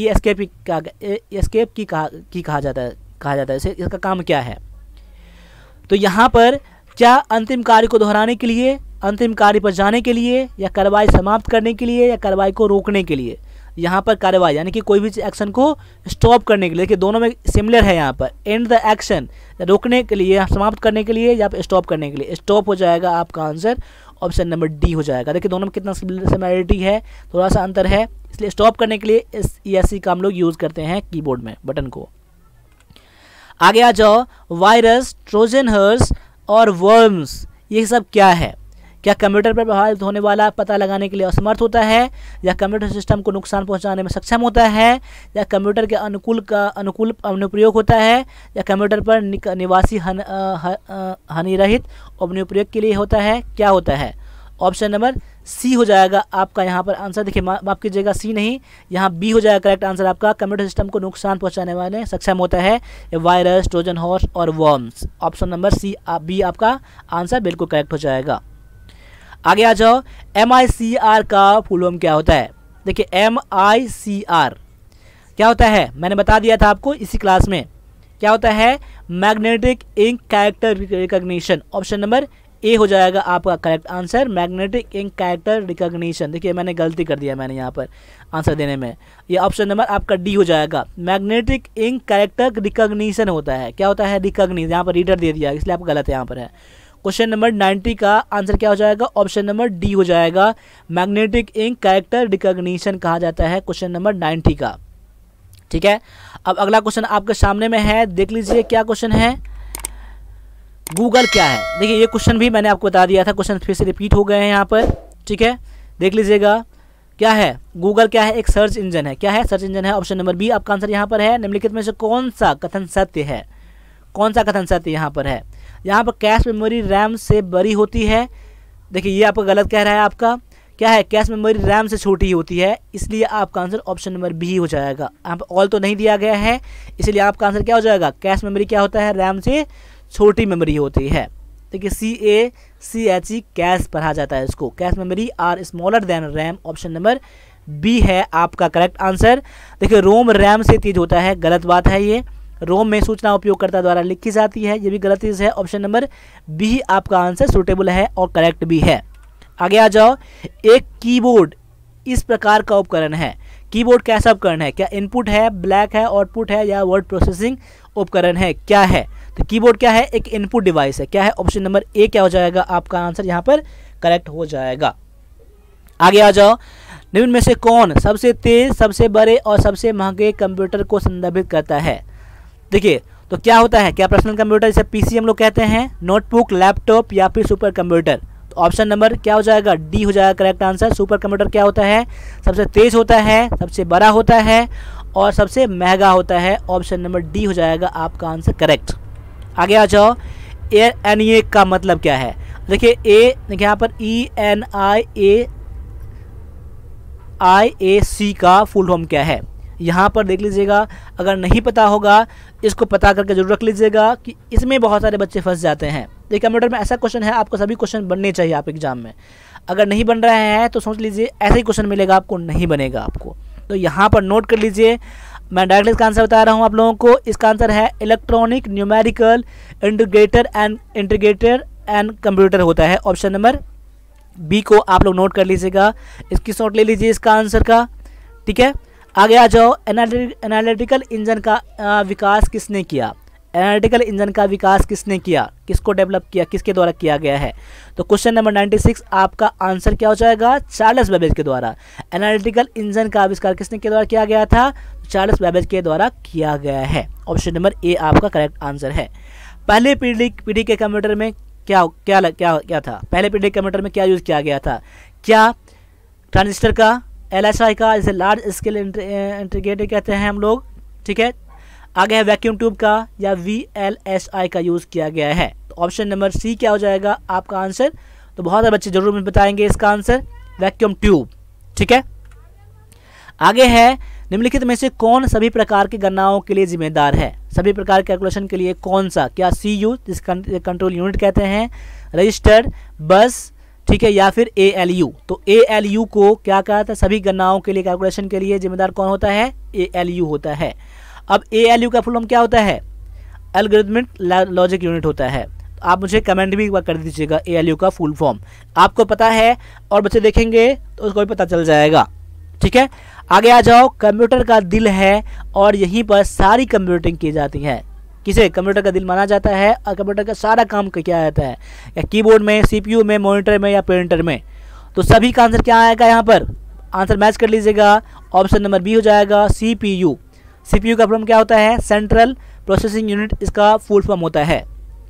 एस्केप की कहा जाता है इसे, इसका काम क्या है। तो यहाँ पर क्या अंतिम कार्य को दोहराने के लिए, अंतिम कार्य पर जाने के लिए, या कार्रवाई समाप्त करने के लिए, या कार्रवाई को रोकने के लिए। यहाँ पर कार्रवाई यानी कि कोई भी एक्शन को स्टॉप करने के लिए, देखिए दोनों में सिमिलर है। यहाँ पर एंड द एक्शन, रोकने के लिए, समाप्त करने के लिए, या स्टॉप करने के लिए। स्टॉप हो जाएगा आपका आंसर, ऑप्शन नंबर डी हो जाएगा। देखिए दोनों में कितना सिमिलरिटी है, थोड़ा सा अंतर है, इसलिए स्टॉप करने के लिए इस ESC का हम लोग यूज़ करते हैं कीबोर्ड में बटन को। आगे आ जाओ, वायरस, ट्रोजन हॉर्स और वर्म्स, ये सब क्या है, क्या कंप्यूटर पर प्रभावित होने वाला पता लगाने के लिए असमर्थ होता है, या कंप्यूटर सिस्टम को नुकसान पहुंचाने में सक्षम होता है, या कंप्यूटर के अनुकूल अनुप्रयोग होता है, या कंप्यूटर पर निवासी हानि रहित अनुप्रयोग के लिए होता है, क्या होता है। ऑप्शन नंबर सी हो जाएगा आपका यहाँ पर आंसर। देखिए माफ कीजिएगा, सी नहीं, यहाँ बी हो जाएगा करेक्ट आंसर आपका। कंप्यूटर सिस्टम को नुकसान पहुंचाने वाले सक्षम होता है वायरस, ट्रोजन हॉर्स और worms. Option number C B आपका आंसर बिल्कुल करेक्ट हो जाएगा। आगे आ जाओ, MICR का फुल फॉर्म क्या होता है। देखिए MICR क्या होता है, मैंने बता दिया था आपको इसी क्लास में। क्या होता है, magnetic ink character recognition. Option number A हो जाएगा आपका correct answer, magnetic ink character recognition. देखिए मैंने गलती कर दिया मैंने यहाँ पर आंसर देने में, ये ऑप्शन नंबर आपका डी हो जाएगा। मैग्नेटिक इंक कैरेक्टर रिकॉग्निशन होता है, क्या होता है, रिकॉग्निशन। यहाँ पर रीडर दे दिया इसलिए आपको गलत है यहाँ पर है। क्वेश्चन नंबर 90 का आंसर क्या हो जाएगा, ऑप्शन नंबर डी हो जाएगा। मैग्नेटिक इंक कैरेक्टर रिकॉग्निशन कहा जाता है क्वेश्चन नंबर 90 का। ठीक है, अब अगला क्वेश्चन आपके सामने में है, देख लीजिए क्या क्वेश्चन है। गूगल क्या है। देखिए ये क्वेश्चन भी मैंने आपको बता दिया था, क्वेश्चन फिर से रिपीट हो गए हैं यहाँ पर। ठीक है, देख लीजिएगा क्या है, गूगल क्या है, एक सर्च इंजन है। क्या है, सर्च इंजन है। ऑप्शन नंबर बी आपका आंसर यहाँ पर है। निम्नलिखित में से कौन सा कथन सत्य है, कौन सा कथन सत्य यहाँ पर है। यहाँ पर कैश मेमोरी रैम से बड़ी होती है। देखिए ये आपका गलत कह रहा है, आपका क्या है, कैश मेमोरी रैम से छोटी होती है, इसलिए आपका आंसर ऑप्शन नंबर बी हो जाएगा। यहाँ पर ऑल तो नहीं दिया गया है, इसलिए आपका आंसर क्या हो जाएगा, कैश मेमोरी क्या होता है, रैम से छोटी मेमोरी होती है। देखिए CACHE कैश पढ़ा जाता है इसको, cache memory are smaller than RAM. Option number B है आपका करेक्ट आंसर। देखिए रोम रैम से तेज होता है, गलत बात है ये। रोम में सूचना उपयोगकर्ता द्वारा लिखी जाती है, ये भी गलत चीज़ है। ऑप्शन नंबर बी आपका आंसर सूटेबल है और करेक्ट भी है। आगे आ जाओ, एक कीबोर्ड इस प्रकार का उपकरण है। कीबोर्ड कैसा उपकरण है, क्या इनपुट है, ब्लैक है, आउटपुट है या वर्ड प्रोसेसिंग उपकरण है, क्या है। तो कीबोर्ड क्या है, एक इनपुट डिवाइस है। क्या है, ऑप्शन नंबर ए क्या हो जाएगा आपका आंसर यहाँ पर करेक्ट हो जाएगा। आगे आ जाओ, निम्न में से कौन सबसे तेज, सबसे बड़े और सबसे महंगे कंप्यूटर को संदर्भित करता है। देखिए तो क्या होता है, क्या पर्सनल कंप्यूटर जिसे पीसी हम लोग कहते हैं, नोटबुक, लैपटॉप या फिर सुपर कंप्यूटर। तो ऑप्शन नंबर क्या हो जाएगा, डी हो जाएगा करेक्ट आंसर। सुपर कंप्यूटर क्या होता है, सबसे तेज होता है, सबसे बड़ा होता है और सबसे महंगा होता है। ऑप्शन नंबर डी हो जाएगा आपका आंसर करेक्ट। आगे आ जाओ, NA का मतलब क्या है। देखिए देखिए यहाँ पर ENIAC का फुल फॉर्म क्या है। यहाँ पर देख लीजिएगा, अगर नहीं पता होगा इसको पता करके जरूर रख लीजिएगा कि इसमें बहुत सारे बच्चे फंस जाते हैं। देखिए कंप्यूटर में ऐसा क्वेश्चन है, आपको सभी क्वेश्चन बनने चाहिए आप एग्जाम में। अगर नहीं बन रहा है तो सोच लीजिए ऐसा ही क्वेश्चन मिलेगा आपको, नहीं बनेगा आपको। तो यहाँ पर नोट कर लीजिए, मैं डायरेक्टली इसका आंसर बता रहा हूँ आप लोगों को। इसका आंसर है electronic numerical integrator and computer होता है। ऑप्शन नंबर बी को आप लोग नोट कर लीजिएगा, इसकी शॉर्ट ले लीजिए इसका आंसर का। ठीक है, आगे आ जाओ, एनालिटिकल इंजन का विकास किसने किया। एनालिटिकल इंजन का विकास किसने किया, किसको डेवलप किया, किसके द्वारा किया गया है। तो क्वेश्चन नंबर 96 आपका आंसर क्या हो जाएगा, चार्ल्स बेबेज के द्वारा। एनालिटिकल इंजन का आविष्कार किसने के द्वारा किया गया था, चार्ल्स बेबेज के द्वारा किया गया है। ऑप्शन नंबर ए आपका करेक्ट आंसर है। पहले पीढ़ी के कंप्यूटर में क्या था, पहले पीढ़ी के कंप्यूटर में क्या यूज़ किया गया था। क्या ट्रांजिस्टर का, LSI का, जैसे लार्ज स्केल इंटीग्रेटर कहते हैं हम लोग। ठीक है, आगे है वैक्यूम ट्यूब का या VLSI का यूज़ किया गया है। तो ऑप्शन नंबर सी क्या हो जाएगा आपका आंसर। तो बहुत सारे बच्चे जरूर बताएंगे इसका आंसर वैक्यूम ट्यूब। ठीक है, आगे है, निम्नलिखित में से कौन सभी प्रकार की गणनाओं के लिए जिम्मेदार है। सभी प्रकार के कैलकुलेशन के लिए कौन सा, क्या CU जिस कंट्रोल यूनिट कहते हैं, रजिस्टर, बस, ठीक है, या फिर ALU। तो ALU को क्या कहता है, सभी गणनाओं के लिए कैलकुलेशन के लिए जिम्मेदार कौन होता है, ALU होता है। अब ALU का फुल फॉर्म क्या होता है, एल्गोरिथमिक लॉजिक यूनिट होता है। आप मुझे कमेंट भी कर दीजिएगा ALU का फुल फॉर्म, आपको पता है और बच्चे देखेंगे तो उसको भी पता चल जाएगा। ठीक है, आगे आ जाओ, कंप्यूटर का दिल है और यहीं पर सारी कंप्यूटिंग की जाती है। किसे कंप्यूटर का दिल माना जाता है और कंप्यूटर का सारा काम किया जाता है, या कीबोर्ड में, CPU में, मॉनिटर में या प्रिंटर में। तो सभी का आंसर क्या आएगा, यहाँ पर आंसर मैच कर लीजिएगा। ऑप्शन नंबर बी हो जाएगा CPU। CPU का फुल क्या होता है, सेंट्रल प्रोसेसिंग यूनिट इसका फुल फॉर्म होता है।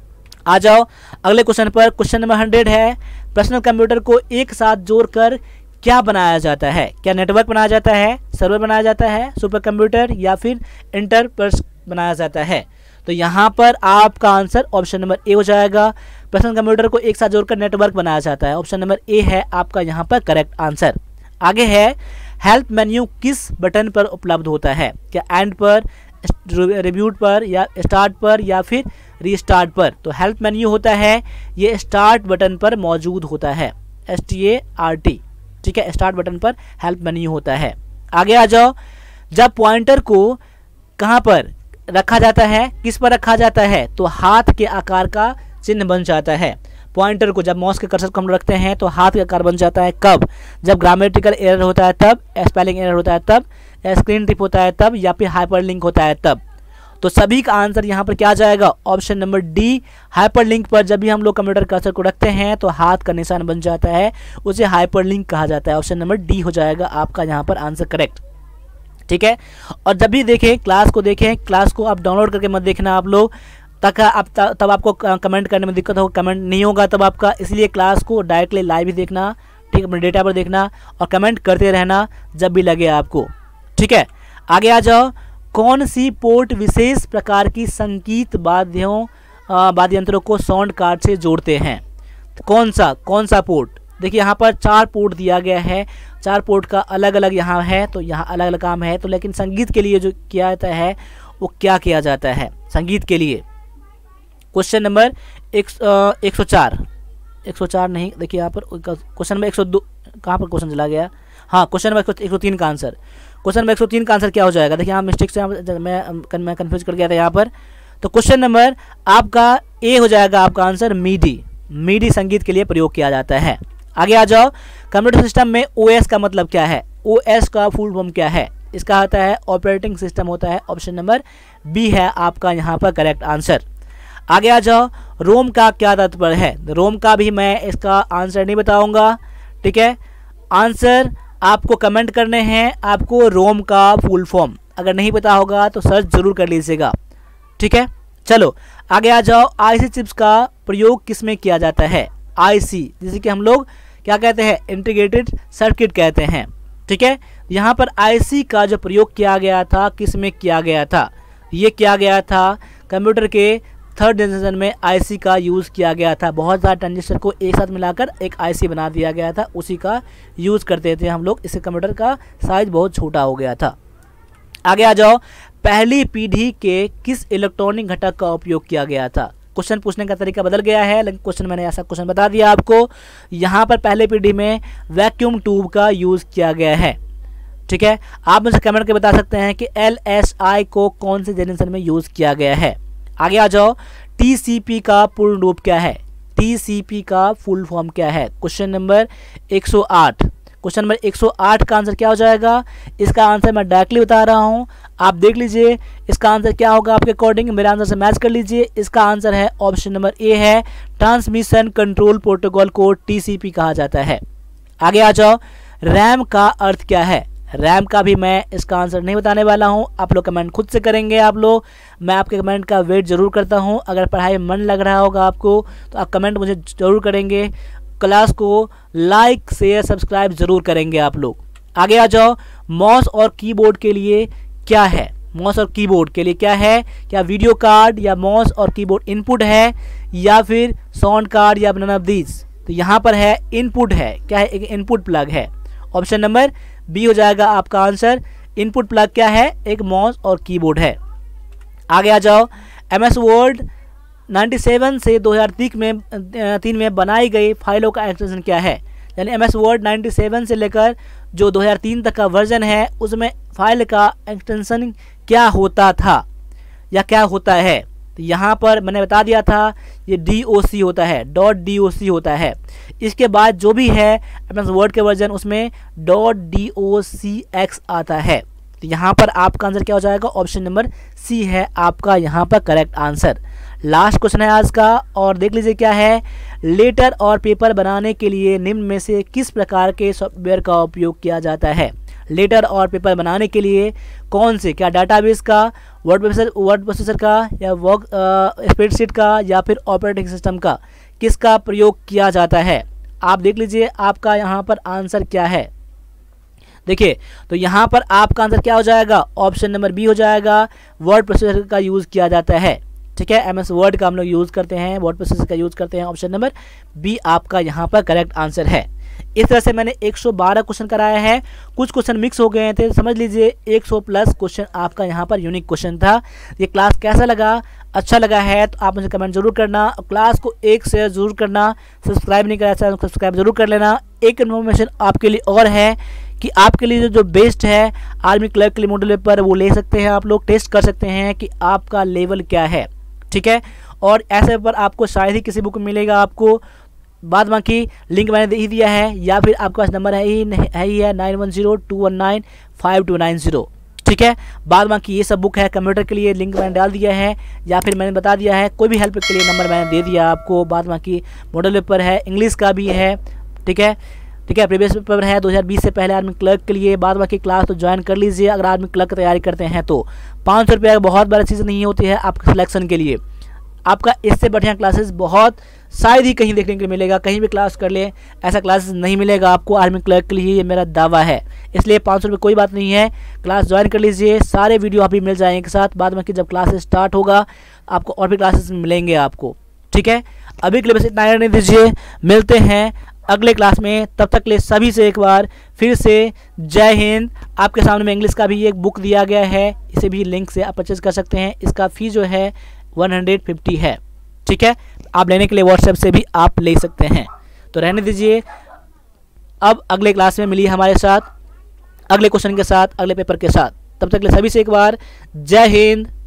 आ जाओ अगले क्वेश्चन पर, क्वेश्चन नंबर 100 है, पर्सनल कंप्यूटर को एक साथ जोड़कर क्या बनाया जाता है। क्या नेटवर्क बनाया जाता है, सर्वर बनाया जाता है, सुपर कंप्यूटर या फिर इंटरप्रेस बनाया जाता है। तो यहाँ पर आपका आंसर ऑप्शन नंबर ए हो जाएगा, पर्सनल कंप्यूटर को एक साथ जोड़कर नेटवर्क बनाया जाता है। ऑप्शन नंबर ए है आपका यहाँ पर करेक्ट आंसर। आगे है हेल्प मेन्यू किस बटन पर उपलब्ध होता है? क्या एंड पर, रिब्यूट पर, या स्टार्ट पर, या फिर रीस्टार्ट पर? तो हेल्प मेन्यू होता है ये स्टार्ट बटन पर मौजूद होता है, START, ठीक है, स्टार्ट बटन पर हेल्प मेन्यू होता है। आगे आ जाओ, जब पॉइंटर को कहाँ पर रखा जाता है, किस पर रखा जाता है? तो हाथ के आकार का चिन्ह बन जाता है। पॉइंटर को जब माउस के कर्सर को हम रखते हैं तो हाथ का आकार बन जाता है। कब? जब ग्रामेटिकल एरर होता है तब, स्पेलिंग एरर होता है तब, स्क्रीन टिप होता है तब, या फिर हाइपरलिंक होता है तब। तो सभी का आंसर यहाँ पर क्या जाएगा? ऑप्शन नंबर डी, हाइपरलिंक पर जब भी हम लोग कंप्यूटर कर्सर को रखते हैं तो हाथ का निशान बन जाता है, उसे हाइपरलिंक कहा जाता है। ऑप्शन नंबर डी हो जाएगा आपका यहाँ पर आंसर करेक्ट, ठीक है। और जब भी देखें क्लास को, देखें क्लास को आप डाउनलोड करके मत देखना आप लोग, तब आपको कमेंट करने में दिक्कत होगा, कमेंट नहीं होगा तब आपका, इसलिए क्लास को डायरेक्टली लाइव ही देखना, ठीक है, अपने डेटा पर देखना और कमेंट करते रहना जब भी लगे आपको, ठीक है। आगे आ जाओ, कौन सी पोर्ट विशेष प्रकार की संगीत वाद्य यंत्रों को साउंड कार्ड से जोड़ते हैं? कौन सा पोर्ट? देखिए यहाँ पर 4 पोर्ट दिया गया है, 4 पोर्ट का अलग अलग यहाँ है, तो यहाँ अलग अलग काम है। तो लेकिन संगीत के लिए जो किया जाता है वो क्या किया जाता है संगीत के लिए? क्वेश्चन नंबर 104 नहीं, देखिए यहाँ पर क्वेश्चन नंबर 102 कहाँ पर क्वेश्चन चला गया? हाँ, क्वेश्चन नंबर 103 का आंसर, क्वेश्चन नंबर 103 का आंसर क्या हो जाएगा? देखिए यहाँ मिस्टेक से मैं कंफ्यूज कर गया था यहाँ पर। तो क्वेश्चन नंबर आपका ए हो जाएगा आपका आंसर, मीडी संगीत के लिए प्रयोग किया जाता है। आगे आ जाओ, कंप्यूटर सिस्टम में OS का मतलब क्या है? OS का फुल फॉर्म क्या है? इसका आता है ऑपरेटिंग सिस्टम होता है। ऑप्शन नंबर बी है आपका यहाँ पर करेक्ट आंसर। आगे आ जाओ, रोम का क्या तात्पर्य है? रोम का भी मैं इसका आंसर नहीं बताऊंगा, ठीक है। आंसर आपको कमेंट करने हैं, आपको रोम का फुल फॉर्म अगर नहीं पता होगा तो सर्च जरूर कर लीजिएगा, ठीक है। चलो आगे आ जाओ, IC चिप्स का प्रयोग किस में किया जाता है? IC जिसे कि हम लोग क्या कहते हैं? इंटीग्रेटेड सर्किट कहते हैं, ठीक है। यहाँ पर IC का जो प्रयोग किया गया था किस में किया गया था? ये किया गया था कंप्यूटर के 3rd जनरेशन में IC का यूज़ किया गया था। बहुत सारे ट्रांजिस्टर को एक साथ मिलाकर एक IC बना दिया गया था, उसी का यूज़ करते थे हम लोग। इससे कंप्यूटर का साइज बहुत छोटा हो गया था। आगे आ जाओ, पहली पीढ़ी के किस इलेक्ट्रॉनिक घटक का उपयोग किया गया था? क्वेश्चन पूछने का तरीका बदल गया है, लेकिन क्वेश्चन मैंने ऐसा क्वेश्चन बता दिया आपको। यहाँ पर पहले पीढ़ी में वैक्यूम ट्यूब का यूज़ किया गया है, ठीक है। आप मुझे कमेंट करके बता सकते हैं कि LSI को कौन से जनरेशन में यूज़ किया गया है। आगे आ जाओ, TCP का पूर्ण रूप क्या है? TCP का फुल फॉर्म क्या है? क्वेश्चन नंबर 108, क्वेश्चन नंबर 108 का आंसर क्या हो जाएगा? इसका आंसर मैं डायरेक्टली बता रहा हूं, आप देख लीजिए इसका आंसर क्या होगा आपके अकॉर्डिंग, मेरे आंसर से मैच कर लीजिए। इसका आंसर है ऑप्शन नंबर ए है, ट्रांसमिशन कंट्रोल प्रोटोकॉल को TCP कहा जाता है। आगे आ जाओ, रैम का अर्थ क्या है? रैम का भी मैं इसका आंसर नहीं बताने वाला हूं, आप लोग कमेंट खुद से करेंगे। आप लोग, मैं आपके कमेंट का वेट जरूर करता हूं। अगर पढ़ाई में मन लग रहा होगा आपको तो आप कमेंट मुझे जरूर करेंगे। क्लास को लाइक शेयर सब्सक्राइब जरूर करेंगे आप लोग। आगे आ जाओ, माउस और कीबोर्ड के लिए क्या है? माउस और कीबोर्ड के लिए क्या है? क्या वीडियो कार्ड या माउस और कीबोर्ड इनपुट है, या फिर साउंड कार्ड, या नन ऑफ दीज? तो यहाँ पर है इनपुट है, क्या है? एक इनपुट प्लग है। ऑप्शन नंबर बी हो जाएगा आपका आंसर। इनपुट प्लग क्या है? एक माउस और कीबोर्ड है। आगे आ जाओ, MS वर्ड 97 से 2003 में बनाई गई फाइलों का एक्सटेंशन क्या है? यानी MS वर्ड 97 से लेकर जो 2003 तक का वर्जन है उसमें फाइल का एक्सटेंशन क्या होता था या क्या होता है? तो यहाँ पर मैंने बता दिया था ये DOC होता है, .doc होता है। इसके बाद जो भी है MS वर्ड के वर्जन उसमें .docx आता है। तो यहाँ पर आपका आंसर क्या हो जाएगा? ऑप्शन नंबर सी है आपका यहाँ पर करेक्ट आंसर। लास्ट क्वेश्चन है आज का, और देख लीजिए क्या है। लेटर और पेपर बनाने के लिए निम्न में से किस प्रकार के सॉफ्टवेयर का उपयोग किया जाता है? लेटर और पेपर बनाने के लिए कौन से? क्या डाटाबेस का, वर्ड प्रोसेसर का, या स्प्रेडशीट का, या फिर ऑपरेटिंग सिस्टम का? किसका प्रयोग किया जाता है? आप देख लीजिए आपका यहाँ पर आंसर क्या है। देखिए तो यहाँ पर आपका आंसर क्या हो जाएगा? ऑप्शन नंबर बी हो जाएगा, वर्ड प्रोसेसर का यूज़ किया जाता है। ठीक है, MS वर्ड का हम लोग यूज़ करते हैं, वर्ड प्रोसेसर का यूज़ करते हैं। ऑप्शन नंबर बी आपका यहाँ पर करेक्ट आंसर है। इस तरह से मैंने 112 क्वेश्चन कराया है। कुछ क्वेश्चन मिक्स हो गए थे, समझ लीजिए 100 प्लस क्वेश्चन आपका यहाँ पर यूनिक क्वेश्चन था। ये क्लास कैसा लगा? अच्छा लगा है तो आप मुझे कमेंट जरूर करना, क्लास को एक शेयर जरूर करना, सब्सक्राइब नहीं करा चैनल को सब्सक्राइब जरूर कर लेना। एक इन्फॉर्मेशन आपके लिए और है कि आपके लिए जो बेस्ट है आर्मी क्लर्क के लिए मॉडल पेपर, वो ले सकते हैं आप लोग, टेस्ट कर सकते हैं कि आपका लेवल क्या है। ठीक है, और ऐसे पेपर आपको शायद ही किसी बुक में मिलेगा आपको। बाद बाकी लिंक मैंने दे ही दिया है, या फिर आपके पास नंबर है ही है 9102195290। ठीक है, बाद बाकी ये सब बुक है कंप्यूटर के लिए, लिंक मैंने डाल दिया है या फिर मैंने बता दिया है। कोई भी हेल्प के लिए नंबर मैंने दे दिया आपको। बाद बाकी मॉडल पेपर है, इंग्लिश का भी है। ठीक है, प्रीवियस पेपर है 2020 से पहले आर्मी क्लर्क के लिए। बाद बाकी क्लास तो ज्वाइन कर लीजिए अगर आर्मी क्लर्क की तैयारी करते हैं तो। 500 रुपये बहुत बड़ी चीज़ नहीं होती है आपके सिलेक्शन के लिए। आपका इससे बढ़िया क्लासेस बहुत शायद ही कहीं देखने के लिए मिलेगा, कहीं भी क्लास कर ले ऐसा क्लासेस नहीं मिलेगा आपको आर्मी क्लर्क के लिए, ये मेरा दावा है। इसलिए 500 रुपये कोई बात नहीं है, क्लास ज्वाइन कर लीजिए, सारे वीडियो अभी मिल जाएंगे एक साथ। बाद में कि जब क्लासेस स्टार्ट होगा आपको और भी क्लासेस मिलेंगे आपको। ठीक है, अभी के लिए बस इतना रहने दीजिए, मिलते हैं अगले क्लास में। तब तक के लिए सभी से एक बार फिर से जय हिंद। आपके सामने में इंग्लिश का भी एक बुक दिया गया है, इसे भी लिंक से आप परचेज कर सकते हैं। इसका फी जो है 150 है। ठीक है, आप लेने के लिए व्हाट्सएप से भी आप ले सकते हैं। तो रहने दीजिए, अब अगले क्लास में मिलिए हमारे साथ अगले क्वेश्चन के साथ, अगले पेपर के साथ। तब तक के लिए सभी से एक बार जय हिंद,